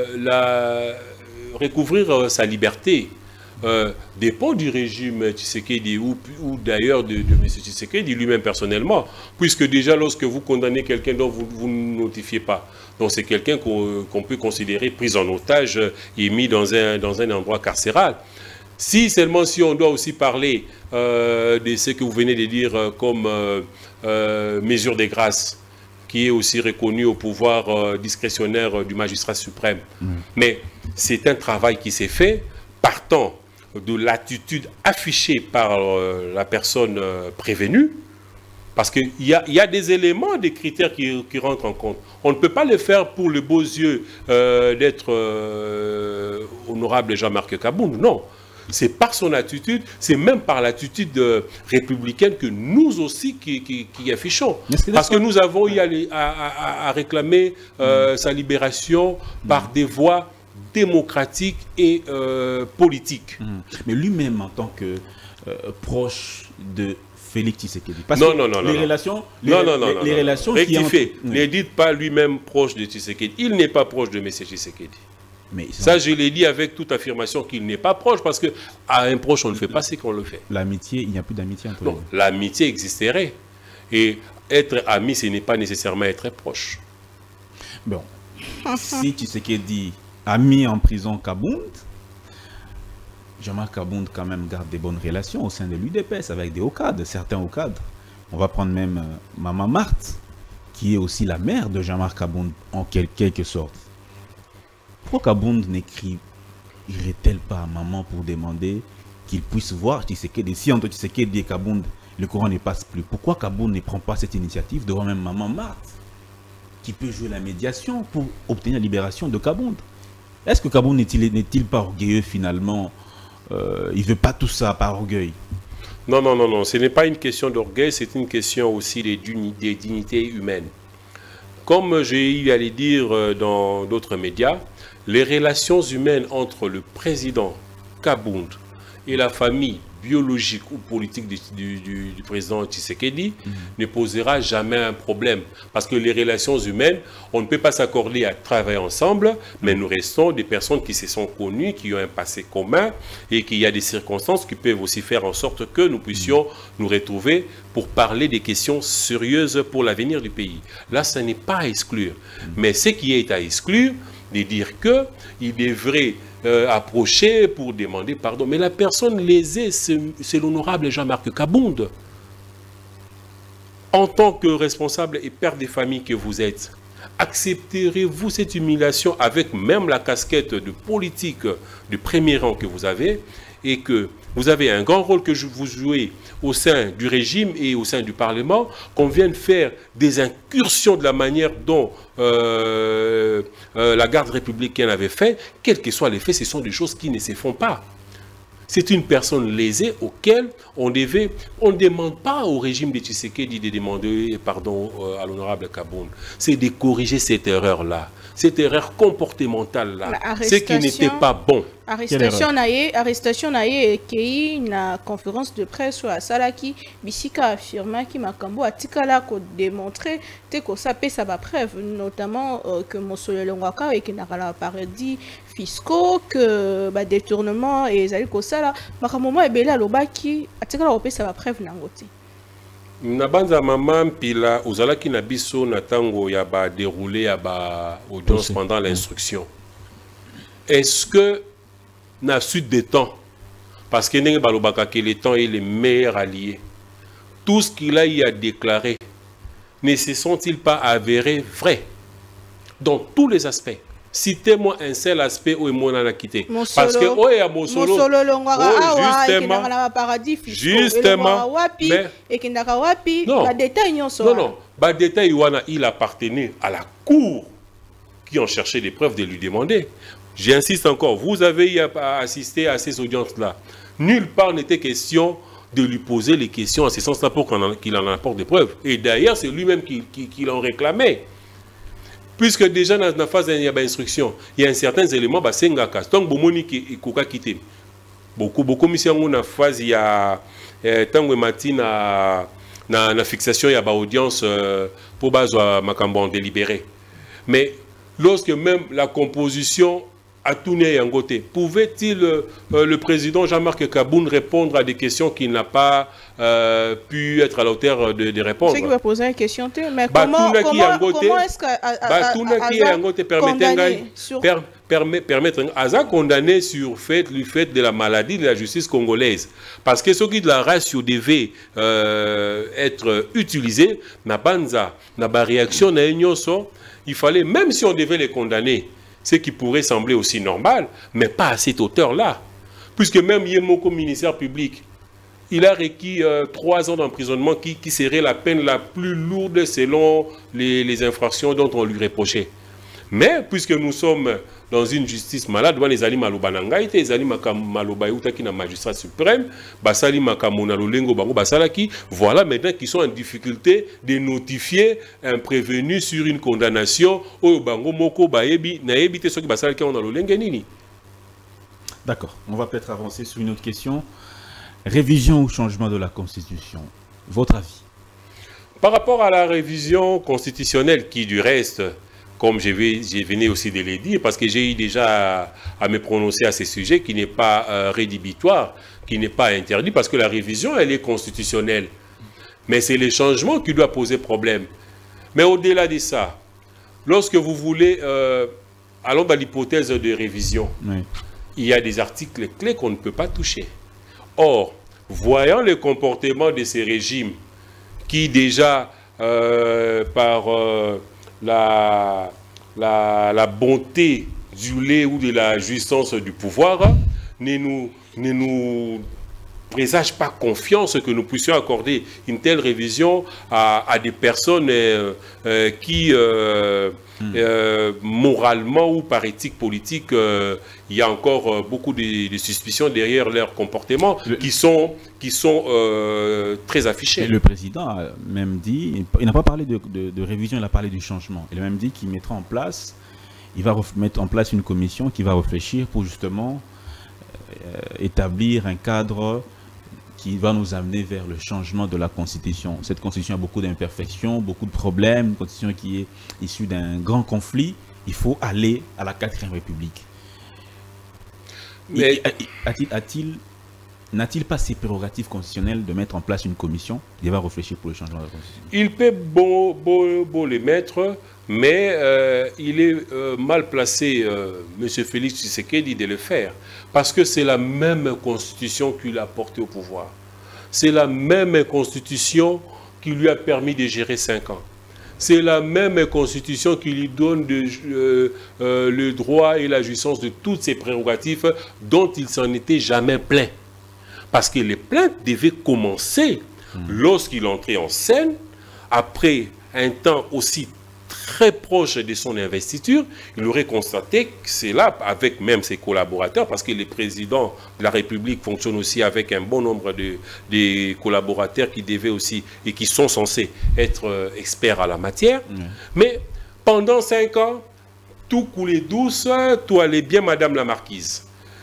recouvrir sa liberté dépend du régime Tshisekedi ou d'ailleurs de M. Tshisekedi lui-même personnellement, puisque déjà lorsque vous condamnez quelqu'un dont vous ne notifiez pas, donc c'est quelqu'un qu'on peut considérer pris en otage et mis dans un endroit carcéral. Si on doit aussi parler de ce que vous venez de dire comme mesure de grâce, qui est aussi reconnu au pouvoir discrétionnaire du magistrat suprême. Mais c'est un travail qui s'est fait partant de l'attitude affichée par la personne prévenue, parce qu'il y a des éléments, des critères qui rentrent en compte. On ne peut pas le faire pour le beaux yeux d'être honorable Jean-Marc Kabound, non. C'est par son attitude, c'est même par l'attitude républicaine que nous aussi qui affichons. Parce que nous avons eu à réclamer sa libération par des voies démocratiques et politiques. Mais lui-même, en tant que proche de Félix Tshisekedi. Non. Les relations... Les relations rectifiez. Ne dites pas lui-même proche de Tshisekedi. Il n'est pas proche de M. Tshisekedi. Mais ça, je l'ai dit avec toute affirmation qu'il n'est pas proche, parce qu'à un proche, on ne fait pas ce qu'on le fait. L'amitié, il n'y a plus d'amitié entre eux. Non, l'amitié existerait. Et être ami, ce n'est pas nécessairement être proche. Bon, si Tshisekedi a mis en prison Kabound, Jean-Marc Kabound quand même garde des bonnes relations au sein de l'UDPS avec des hauts cadres, certains hauts cadres. On va prendre même Maman Marthe, qui est aussi la mère de Jean-Marc Kabound en quelque sorte. Pourquoi Kabound n'écrirait-elle pas à maman pour demander qu'il puisse voir Tshisekedi? Si entre Tshisekedi et Kabound, le courant ne passe plus, pourquoi Kabound ne prend pas cette initiative devant même Maman Marthe, qui peut jouer la médiation pour obtenir la libération de Kabound? Est-ce que Kabound n'est-il pas orgueilleux finalement? Il ne veut pas tout ça par orgueil? Non, ce n'est pas une question d'orgueil, c'est une question aussi des dignités humaines. Comme j'ai eu à le dire dans d'autres médias, les relations humaines entre le président Kabound et la famille biologique ou politique du président Tshisekedi ne posera jamais un problème. Parce que les relations humaines, on ne peut pas s'accorder à travailler ensemble, mais nous restons des personnes qui se sont connues, qui ont un passé commun, et qu'il y a des circonstances qui peuvent aussi faire en sorte que nous puissions nous retrouver pour parler des questions sérieuses pour l'avenir du pays. Là, ce n'est pas à exclure. Mais ce qui est à exclure, de dire qu'il devrait approcher pour demander pardon. Mais la personne lésée, c'est l'honorable Jean-Marc Kabound. En tant que responsable et père des familles que vous êtes, accepterez-vous cette humiliation avec même la casquette de politique du premier rang que vous avez, et que vous avez un grand rôle que vous jouez au sein du régime et au sein du Parlement, qu'on vienne faire des incursions de la manière dont la garde républicaine avait fait, quels que soient les faits, ce sont des choses qui ne se font pas. C'est une personne lésée auquel on ne demande pas au régime de Tshisekedi de demander pardon à l'honorable Kabound. C'est de corriger cette erreur-là, cette erreur comportementale-là, ce qui n'était pas bon. Arrestation naie qui na conférence de presse à Salaki Bisika affirma qui Makambo atikala ko démontrer te ko ça peut ça va preuve notamment que Mosolo Longwaka et qui n'a pas paradis fiscaux que ba détournement et zali ko sala Makambo ebela lobaki atikala ko ça va preuve nangoti. Na banza maman pila ozalaki na biso na tango ya ba déroulé ya ba audience pendant l'instruction. Est-ce que na suite des temps, parce que le temps est le meilleur allié, tout ce qu'il a y a déclaré ne se sont-ils pas avérés vrais dans tous les aspects? Citez-moi un seul aspect où il a quitté. Parce que oh, il y a Mosolo, justement, il appartenait à la cour qui ont cherché des preuves de lui demander. J'insiste encore, vous avez assisté à ces audiences-là. Nulle part n'était question de lui poser les questions en ce sens-là pour qu'il en apporte des preuves. Et d'ailleurs, c'est lui-même qui l'en réclamait. Puisque déjà dans la phase d'instruction, il y a un certain élément, c'est un cas. Donc, Bomoni qui a quitté. Beaucoup mission dans la phase, il y a tango matin na fixation, il y a audience pour base Makambo délibéré. Mais lorsque même la composition a tourné en côté, pouvait-il le président Jean-Marc Kaboun répondre à des questions qu'il n'a pas pu être à la hauteur de répondre? C'est qui va poser une question, mais comment est-ce que permettre à condamner sur le fait de la maladie de la justice congolaise? Parce que ce qui de la ratio devait être utilisé, na banza, na ba réaction na il fallait, même si on devait les condamner, ce qui pourrait sembler aussi normal, mais pas à cette hauteur-là. Puisque même Yemoko, ministère public, il a requis 3 ans d'emprisonnement qui serait la peine la plus lourde selon les infractions dont on lui reprochait. Mais puisque nous sommes dans une justice malade, les Ali Malobanangaïte, les Ali Malobayouta qui est magistrat suprême, Basali Makamona Lolengo Bango Basalaki, voilà maintenant qu'ils sont en difficulté de notifier un prévenu sur une condamnation au Bango Moko Baebi, Naebite Soki Basalaki on a Lolengenini. D'accord, on va peut-être avancer sur une autre question. Révision ou changement de la Constitution, votre avis? Par rapport à la révision constitutionnelle qui, du reste, comme je venais aussi de le dire, parce que j'ai eu déjà à me prononcer à ce sujet, qui n'est pas rédhibitoire, qui n'est pas interdit, parce que la révision, elle est constitutionnelle. Mais c'est le changement qui doit poser problème. Mais au-delà de ça, lorsque vous voulez, allons dans l'hypothèse de révision, oui, il y a des articles clés qu'on ne peut pas toucher. Or, voyant le comportement de ces régimes, qui déjà, par la bonté du lait ou de la jouissance du pouvoir, ne nous présage pas confiance que nous puissions accorder une telle révision à des personnes qui, moralement ou par éthique politique, il y a encore beaucoup de suspicions derrière leur comportement qui sont très affichés. Et le président a même dit, il n'a pas parlé de révision, il a parlé du changement. Il a même dit qu'il mettra en place, il va mettre en place une commission qui va réfléchir pour justement établir un cadre qui va nous amener vers le changement de la Constitution. Cette Constitution a beaucoup d'imperfections, beaucoup de problèmes, une Constitution qui est issue d'un grand conflit. Il faut aller à la 4e République. Mais n'a-t-il pas ses prérogatives constitutionnelles de mettre en place une commission qui va réfléchir pour le changement de la Constitution? Il peut beau les mettre, mais il est mal placé, M. Félix Tshisekedi, de le faire. Parce que c'est la même constitution qui l'a porté au pouvoir. C'est la même constitution qui lui a permis de gérer 5 ans. C'est la même constitution qui lui donne le droit et la jouissance de toutes ses prérogatives dont il s'en était jamais plaint. Parce que les plaintes devaient commencer lorsqu'il entrait en scène, après un temps aussi très proche de son investiture, il aurait constaté que c'est là, avec même ses collaborateurs, parce que les présidents de la République fonctionnent aussi avec un bon nombre de collaborateurs qui devaient aussi, et qui sont censés être experts à la matière. Mais pendant 5 ans, tout coulait douce, tout allait bien, Madame la Marquise.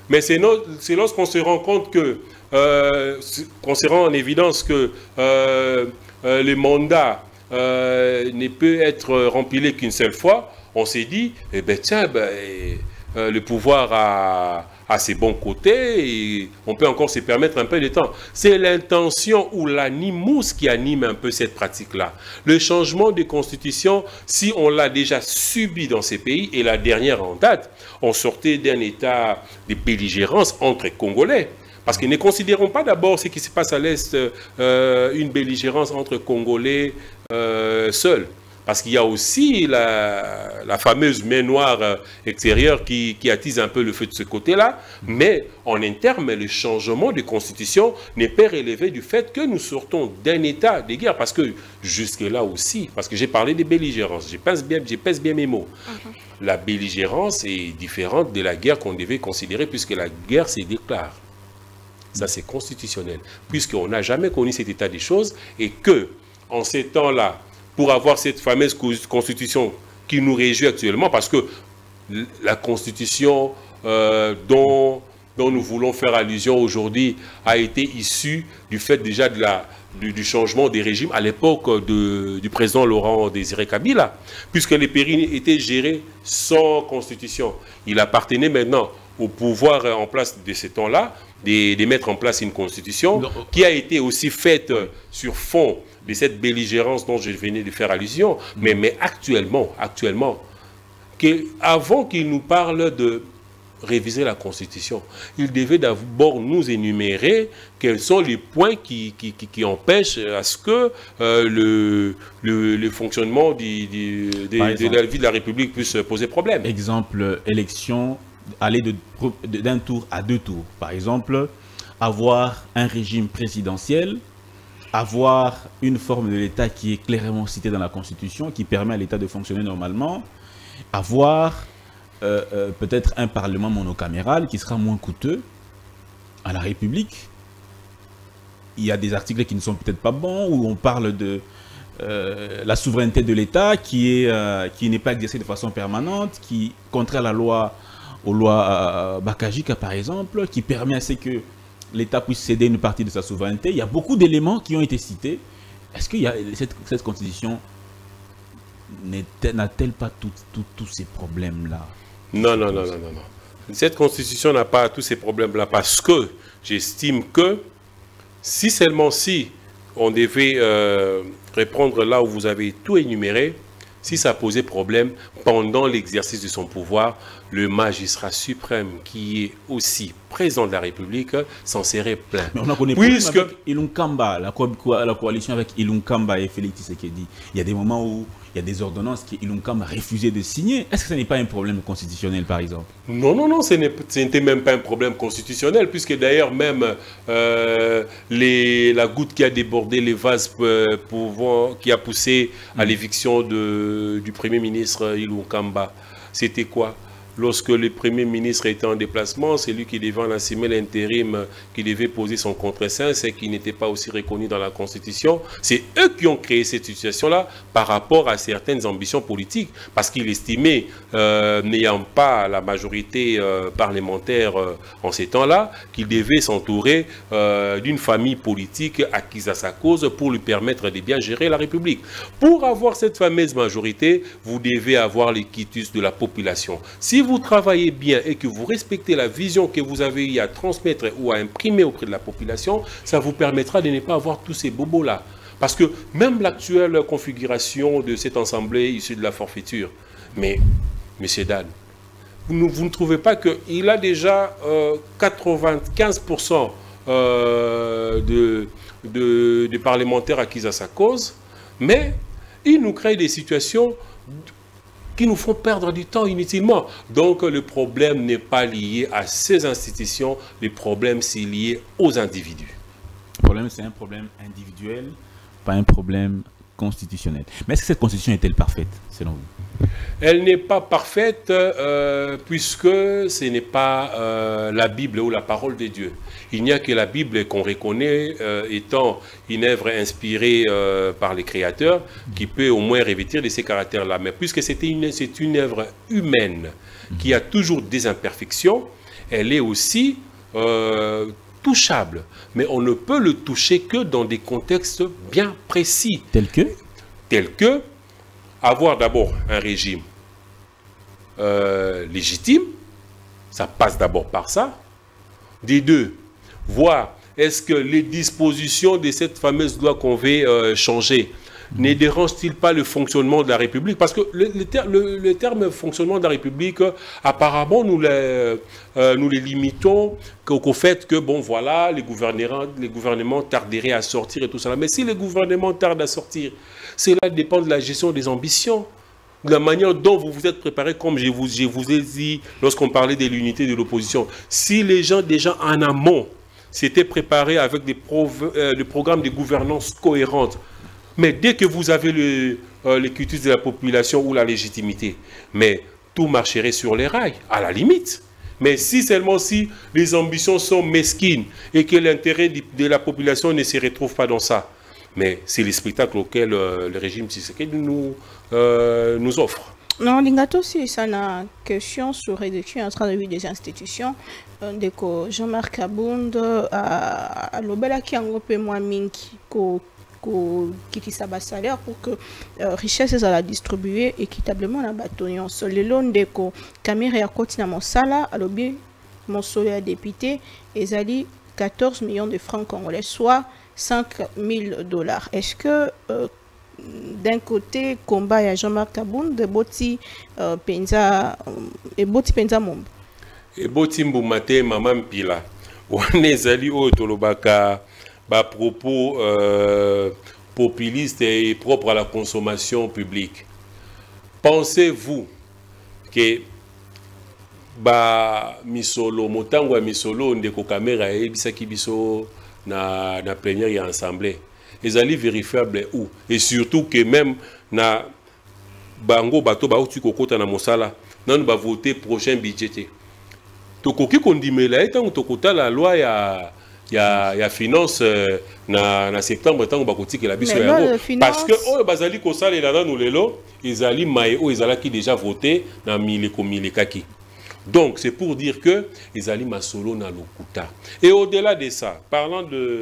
Mais c'est lorsqu'on se rend compte que, qu'on se rend en évidence que le mandat ne peut être rempli qu'une seule fois, on s'est dit, eh ben tiens, le pouvoir a ses bons côtés et on peut encore se permettre un peu de temps. C'est l'intention ou l'animus qui anime un peu cette pratique-là. Le changement de constitution, si on l'a déjà subi dans ces pays, et la dernière en date, on sortait d'un état de belligérance entre Congolais. Parce que ne considérons pas d'abord ce qui se passe à l'Est, une belligérance entre Congolais seuls. Parce qu'il y a aussi la fameuse main noire extérieure qui attise un peu le feu de ce côté-là. Mais en interne, le changement de constitution n'est pas relevé du fait que nous sortons d'un état de guerre. Parce que jusque-là aussi, parce que j'ai parlé de belligérance, je pèse bien mes mots. La belligérance est différente de la guerre qu'on devait considérer puisque la guerre se déclare. Ça, c'est constitutionnel. Puisqu'on n'a jamais connu cet état des choses et que, en ces temps-là, pour avoir cette fameuse constitution qui nous réjouit actuellement, parce que la constitution dont nous voulons faire allusion aujourd'hui a été issue du fait déjà du changement des régimes à l'époque du président Laurent Désiré Kabila, puisque les pays étaient gérés sans constitution. Il appartenait maintenant au pouvoir en place de ce temps-là de mettre en place une constitution qui a été aussi faite sur fond de cette belligérance dont je venais de faire allusion. Mais actuellement, avant qu'il nous parle de réviser la Constitution, il devait d'abord nous énumérer quels sont les points qui empêchent à ce que le fonctionnement de la vie de la République puisse poser problème. Exemple, élection, aller d'un tour à 2 tours. Par exemple, avoir un régime présidentiel, avoir une forme de l'État qui est clairement citée dans la Constitution, qui permet à l'État de fonctionner normalement, avoir peut-être un Parlement monocaméral qui sera moins coûteux à la République. Il y a des articles qui ne sont peut-être pas bons, où on parle de la souveraineté de l'État qui n'est pas exercée de façon permanente, qui, contraire à la loi, aux lois Bakajika par exemple, qui permet à ce que l'État puisse céder une partie de sa souveraineté. Il y a beaucoup d'éléments qui ont été cités. Est-ce que cette constitution n'a-t-elle pas tous ces problèmes-là? Non. Cette constitution n'a pas tous ces problèmes-là parce que j'estime que si seulement si on devait reprendre là où vous avez tout énuméré, si ça posait problème pendant l'exercice de son pouvoir, le magistrat suprême qui est aussi président de la République s'en serait plaint. Mais on a connu avec Ilunkamba, la coalition avec Ilunkamba et Félix Tshisekedi. Il y a des moments où il y a des ordonnances qu'Ilunkamba a refusé de signer. Est-ce que ce n'est pas un problème constitutionnel, par exemple? Non, ce n'était même pas un problème constitutionnel, puisque d'ailleurs même la goutte qui a débordé les vases qui a poussé à l'éviction du Premier ministre Ilunkamba, c'était quoi? Lorsque le Premier ministre était en déplacement, c'est lui qui devait en assumer l'intérim, qui devait poser son contre-seing, c'est qui n'était pas aussi reconnu dans la Constitution. C'est eux qui ont créé cette situation-là par rapport à certaines ambitions politiques, parce qu'il estimait, n'ayant pas la majorité parlementaire en ces temps-là, qu'il devait s'entourer d'une famille politique acquise à sa cause pour lui permettre de bien gérer la République. Pour avoir cette fameuse majorité, vous devez avoir les quitus de la population. Si vous travaillez bien et que vous respectez la vision que vous avez eu à transmettre ou à imprimer auprès de la population, ça vous permettra de ne pas avoir tous ces bobos-là. Parce que même l'actuelle configuration de cette assemblée issue de la forfaiture, mais, M. Dan, vous ne trouvez pas qu'il a déjà 95% de parlementaires acquis à sa cause, mais il nous crée des situations qui nous font perdre du temps inutilement. Donc le problème n'est pas lié à ces institutions, le problème c'est lié aux individus. Le problème c'est un problème individuel, pas un problème constitutionnel. Mais est-ce que cette constitution est-elle parfaite, selon vous? Elle n'est pas parfaite puisque ce n'est pas la Bible ou la parole de Dieu. Il n'y a que la Bible qu'on reconnaît étant une œuvre inspirée par les créateurs qui peut au moins revêtir de ces caractères-là. Mais puisque c'est une œuvre humaine qui a toujours des imperfections, elle est aussi touchable. Mais on ne peut le toucher que dans des contextes bien précis. Tel que avoir d'abord un régime légitime, ça passe d'abord par ça. Des deux, voir est-ce que les dispositions de cette fameuse loi qu'on veut changer ne dérangent-ils pas le fonctionnement de la République? Parce que le terme fonctionnement de la République, apparemment, nous les limitons qu'au fait que, bon, voilà, les gouvernements tarderaient à sortir et tout ça. Mais si les gouvernements tardent à sortir, cela dépend de la gestion des ambitions, de la manière dont vous vous êtes préparé, comme je vous ai dit lorsqu'on parlait de l'unité de l'opposition. Si les gens déjà en amont s'étaient préparés avec des programmes de gouvernance cohérentes, mais dès que vous avez les cultus de la population ou la légitimité, mais tout marcherait sur les rails, à la limite. Mais si seulement si les ambitions sont mesquines et que l'intérêt de la population ne se retrouve pas dans ça, mais c'est le spectacle auquel le régime Tshisekedi nous offre. Non, Lingato, si ça n'a question sur réduction en train de vie des institutions, Jean-Marc Kabound a l'obéla qui a un peu moins minki qui s'abat salaire pour que richesse à la distribuer équitablement dans bâton. Sur le long de ko caméra à côté dans mon sala, à l'obé mon soleil député, et ali 14 millions de francs congolais, soit 5 000 $. Est-ce que d'un côté combat à Jean-Marc Kabound de boti penza et boti penza mombe et boti mbumate maman pila on est ali au tolobaka ba propos populistes et propres à la consommation publique. Pensez-vous que ba misolo motango ya misolo ndeko kamera ebisaki biso na plénière et assemblée ezali vérifiable où et surtout que même na bango bato ba uti kokota na mosala nanu ba voter prochain budget tokoki kondimela etango tokota la loi ya finance na septembre tango bakotikela biso yango parce que oyo bazali kosalela nanu lelo ezali maye oyo ezalaki déjà voté na milekaki. Donc c'est pour dire que ezali masolo na lokuta. Et au-delà de ça, parlant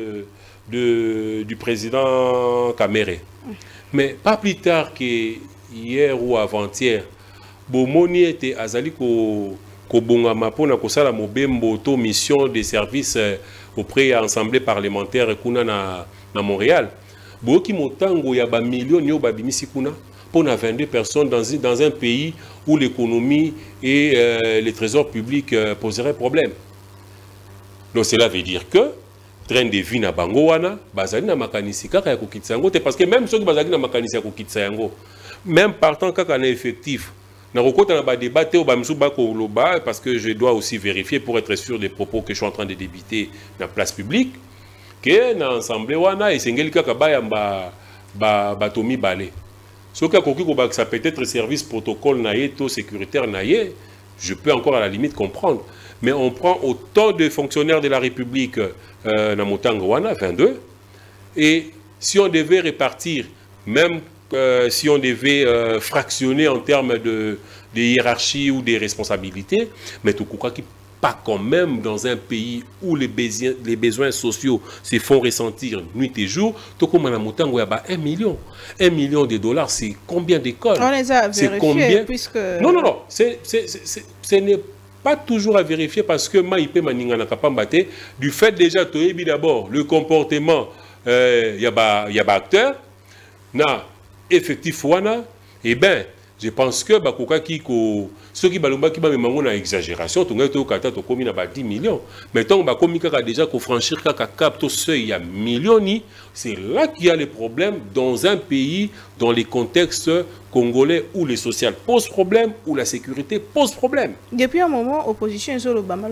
du président Kamere, mais pas plus tard que hier ou avant-hier, bomoni était azali ko bongama pona ko sala mobembo to mission de service auprès de l'Assemblée parlementaire kuna na Montréal. Boki motango ya ba millions yo ba bimisi kuna pour 22 personnes dans un pays où l'économie et les trésors publics poseraient problème. Donc cela veut dire que train de vie na bango wana bazali na makanisi kaka ya kokitsa yango te parce que même ceux qui bazali na makanisi ya kokitsa yango même partant kaka na effectif na kokota na ba débat te o ba misu ba ko loba parce que je dois aussi vérifier pour être sûr des propos que je suis en train de débiter na place publique que na assemblée wana esengeli kaka ba yamba ba tomi balé ce qui a koki ko ba ça peut-être service protocole na yeto sécuritaire na ye je peux encore à la limite comprendre. Mais on prend autant de fonctionnaires de la République dans Motangoana, 22, et si on devait répartir, même si on devait fractionner en termes de hiérarchie ou de responsabilités, mais tout cas qui pas quand même dans un pays où les besoins sociaux se font ressentir nuit et jour, tout comme à Motango, il y a 1 million. 1 million de dollars, c'est combien d'écoles? On les a vérifiés, combien... puisque... Non, ce n'est pas toujours à vérifier parce que du fait déjà, d'abord, le comportement, il y a acteur, effectif, et bien, je pense que ceux qui ont exagération, ils ont 10 millions. Mais tant qu'ils ont déjà franchir le seuil, il y a millions, c'est là qu'il y a les problèmes dans un pays, dans les contextes congolais où le social pose problème, où la sécurité pose problème. Depuis un moment, l'opposition est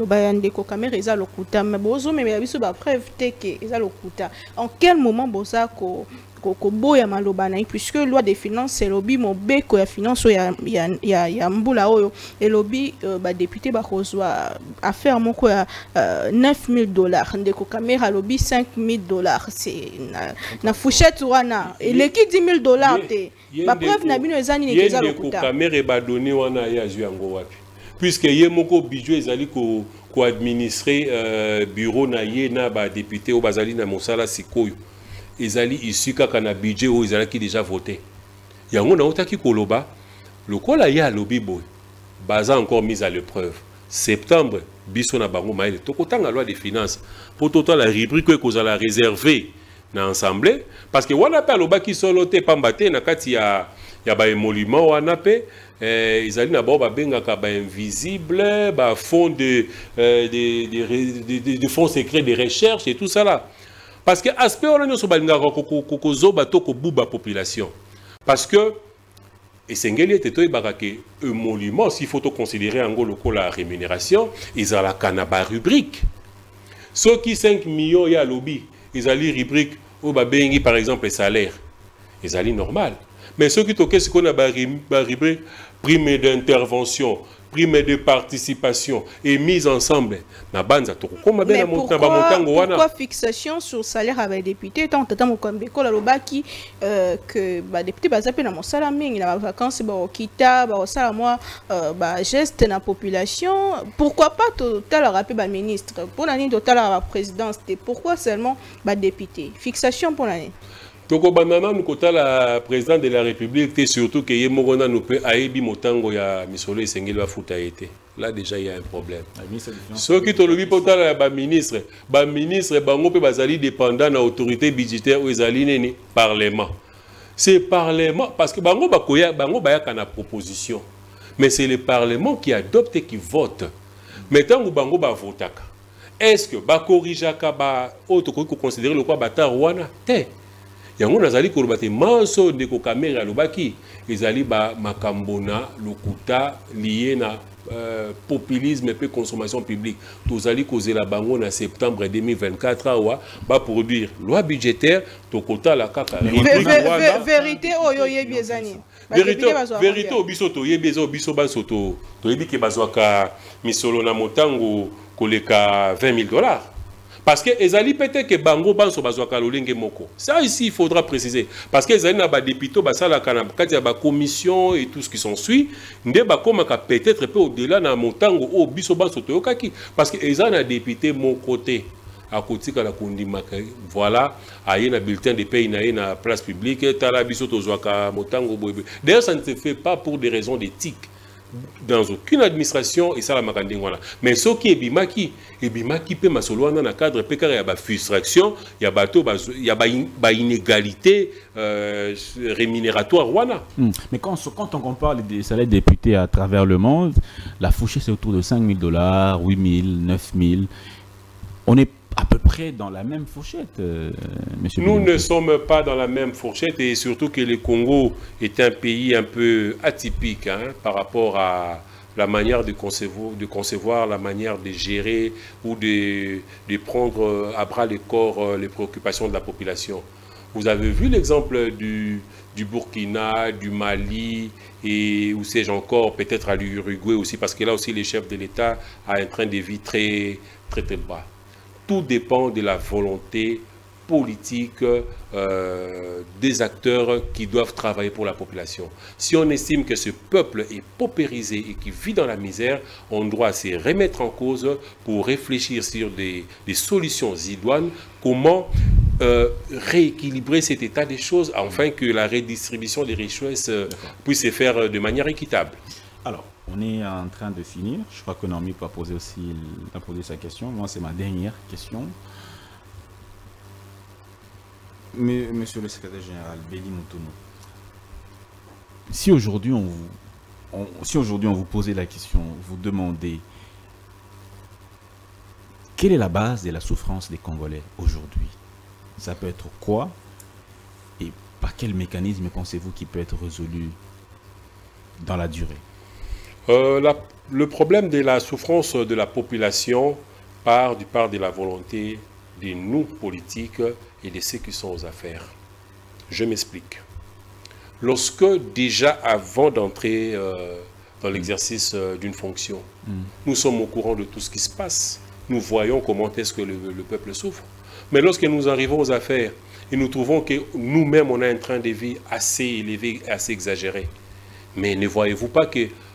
en quel moment koboya malobana puisque loi des finances c'est lobby mobeko ya finance ya mbula oyo et lobby ba député ba kozwa affaire moko ya 9 000 $, ndeko kamera lobby 5 000 $, c'est na fourchette wana et l'équipe 10 000 $ te ba preuve na bino ezani ne keza lokuta kamera ba donné wana ya yango wapi puisque yemoko budget ezali ko administrer bureau na ye na ba député au bazali na mosala sikoyo ezali issu kaka na budget o ezali ki déjà voté yango na otaki koloba lokola ya lobi boy baza encore mise à l'épreuve septembre biso na bango maile tokotanga loi des finances pour toto la rubrique ko la réserver na ensemble parce que wana pa loba ki solo te pambate na kati ya ba émolument wana pe ezali na ba bengaka ba invisible ba fonds de fonds secrets de recherche et tout ça là parce que aspect on a so balinga ko zoba to ko buba population parce que et sengeli était barake émolument s'il faut considérer en gros la rémunération ils ont la canaba rubrique ceux qui 5 millions ya lobby ils ont les rubriques au babengi par exemple les salaires ils ont normal mais ceux qui toquent ce qu'on a rubrique prime d'intervention prime de participation et mise ensemble na banza to comme ben pourquoi fixation sur salaire avec député tant tata mokombe ko la lobaki que ba député bazape na mosala mingi na vacances ba okita ba osala moi ba geste na population pourquoi pas total rappeler ba ministre pour l'année total la présidence pourquoi seulement ba député fixation pour l'année Toko banana nous kota la président de la République et surtout que yemogona nous peut aibi motango ya misolo esengeli ba futa été. Là déjà il y a un problème. Ceux qui te lobi pota la ba ministre bango pe bazali dépendant na autorité budgétaire ou ezali neni parlement. C'est parlement parce que bango bakoya bango bayaka na proposition. Mais c'est le parlement qui adopte et qui vote. Maintenant bango ba votaka. Est-ce que ba corrigeaka ba auto ko considérer le quoi bata rwana te yango nazali kolobate manso ndeko kamera lobaki ezali ba makambona lokuta lié na populisme et consommation publique tozali kozela bango na septembre 2024 awa ba produire loi budgétaire tokota la kaka vérité oyo yebi ezani vérité obiso to yebi ezo biso bansoto to yebi ke bazwaka misolo na motango koleka $20,000 parce que ezali peut-être que bango banso bazwaka lolenge moko. Ça ici il faudra préciser parce que ezali na ba député basala kana kati ya ba commission et tout ce qui s'ensuit nde ba komaka peut-être peu au-delà na motango o biso banso toyokaki parce que ezali na député mon côté à kotika la kondimaka voilà aye na bulletin de paye na place publique tala biso tozwaka motango boyebe. D'ailleurs ça ne se fait pas pour des raisons d'éthique dans aucune administration et ça la makandingwana mais ce qui est bimaki pe masolo na cadre pe car il y a ba frustration il y a bateau il y a ba inégalité rémunératoire wana. Mais quand on compare les salaires des députés à travers le monde, la fourchette c'est autour de $5,000, $8,000, $9,000. On est à peu près dans la même fourchette, monsieur. Nous ne sommes pas dans la même fourchette et surtout que le Congo est un pays un peu atypique par rapport à la manière de concevoir, la manière de gérer ou de prendre à bras le corps les préoccupations de la population. Vous avez vu l'exemple du Burkina, du Mali et où sais-je encore, peut-être à l'Uruguay aussi, parce que là aussi les chefs de l'État ont un train de vie très bas. Tout dépend de la volonté politique des acteurs qui doivent travailler pour la population. Si on estime que ce peuple est paupérisé et qui vit dans la misère, on doit se remettre en cause pour réfléchir sur des solutions idoines, comment rééquilibrer cet état des choses afin que la redistribution des richesses puisse se faire de manière équitable. Alors, on est en train de finir. Je crois que Naomi peut poser sa question. Moi, c'est ma dernière question. Monsieur le secrétaire général, Béli Moutono, si aujourd'hui on vous posait la question, vous demandez quelle est la base de la souffrance des Congolais aujourd'hui, ça peut être quoi et par quel mécanisme pensez-vous qu'il peut être résolu dans la durée? Le problème de la souffrance de la population part de la volonté de nous politiques et de ceux qui sont aux affaires. Je m'explique. Lorsque déjà avant d'entrer dans l'exercice d'une fonction, nous sommes au courant de tout ce qui se passe, nous voyons comment est-ce que le peuple souffre. Mais lorsque nous arrivons aux affaires et nous trouvons que nous-mêmes on a un train de vie assez élevé, assez exagéré, mais ne voyez-vous pas que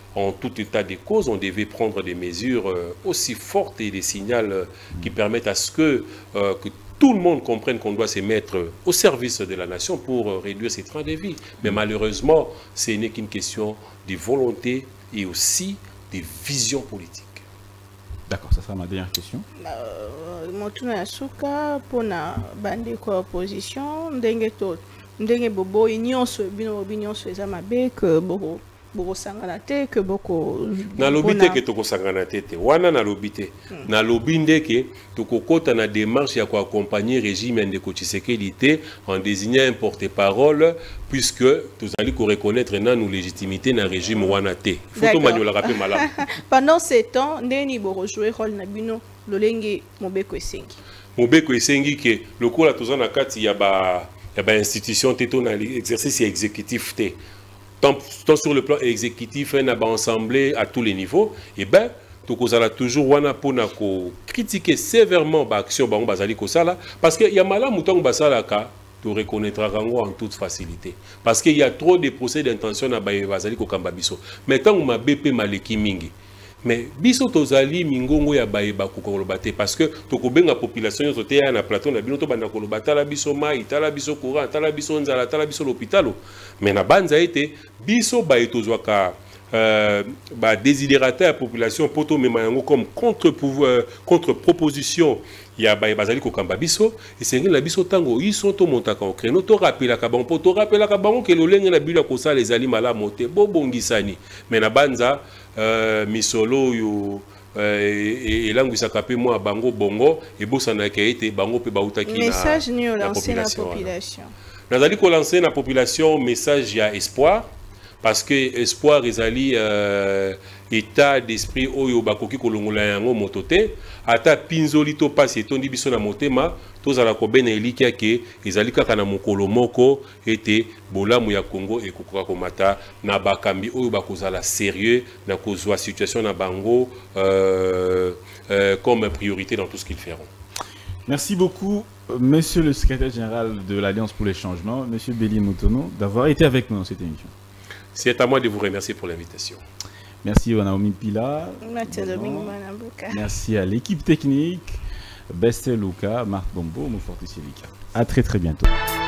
en tout état de cause, on devait prendre des mesures aussi fortes et des signaux qui permettent à ce que tout le monde comprenne qu'on doit se mettre au service de la nation pour réduire ses trains de vie. Mais malheureusement, ce n'est qu'une question de volonté et aussi de vision politique. D'accord, ça sera ma dernière question. Motuna Yasuka, pour la bande opposition, ndenge bobo nyonso bino nyonso eza mabe que boko sangana te que boko na lobi te ke toko sangana te wana na lobi te na lobi ndeke toko kota na démarche ya ko accompagner régime Ndeko Tshisekedi te en désignant un porte-parole puisque tous allons reconnaître nanu légitimité na régime wana te faut maniola rappeler malade. Pendant ces temps ndeni boko jouer rôle na bino lolenge Mobeko Esengi ke lokola tozana kati ya ba institution teto na exercice exécutif te tant sur le plan exécutif on a assemblée à tous les niveaux et ben tokozala toujours wana pona ko critiquer sévèrement ba action ba bazali ko sala parce que ya mala mutango basala ka tu reconnaîtra kango en toute facilité parce qu'il y a trop de procès d'intention na ba bazali ko kamba biso mais tant ma BP maleki mingi. Mais biso tozali mingongo ya baeba kokoloba te parce que tokobenga population yo te ya na plateau na bino to banda koloba tala biso mai tala biso courant tala biso nzala tala biso l'hôpital mais na banza ete biso ba etozwaka ba désidérater la population poto mema yango comme contre proposition ya bazali ko kamba biso et c'est la biso tango ils sont to montaka au créneau to rappela ka bon poto rappela ka bango ke lolenge na bila ko sa les ali mala moté bo bongisani mais na banza misolo yo et langwisaka pe moi bango bongo et bosana ka été bango pe bautaki na message ni lancer la population nazali ko lancer na population message ya espoir parce que espoir ezali état d'esprit oyo bakoki kolongola yango motote ata pinzoli to pasi etondi biso na motema tozala ko bena elikia ke ezali kaka na mokolo moko ete bolamu ya Congo ekokoka komata na bakambi oyo bakozala sérieux na kozwa situation na bango comme priorité dans tout ce qu'ils feront. Merci beaucoup, monsieur le secrétaire général de l'Alliance pour les changements, monsieur Béli Mutono, d'avoir été avec nous dans cette émission. C'est à moi de vous remercier pour l'invitation. Merci à Naomi Pila. Merci à l'équipe technique, Beste Luca, Marc Bombo, Mouforti Silika. À très bientôt.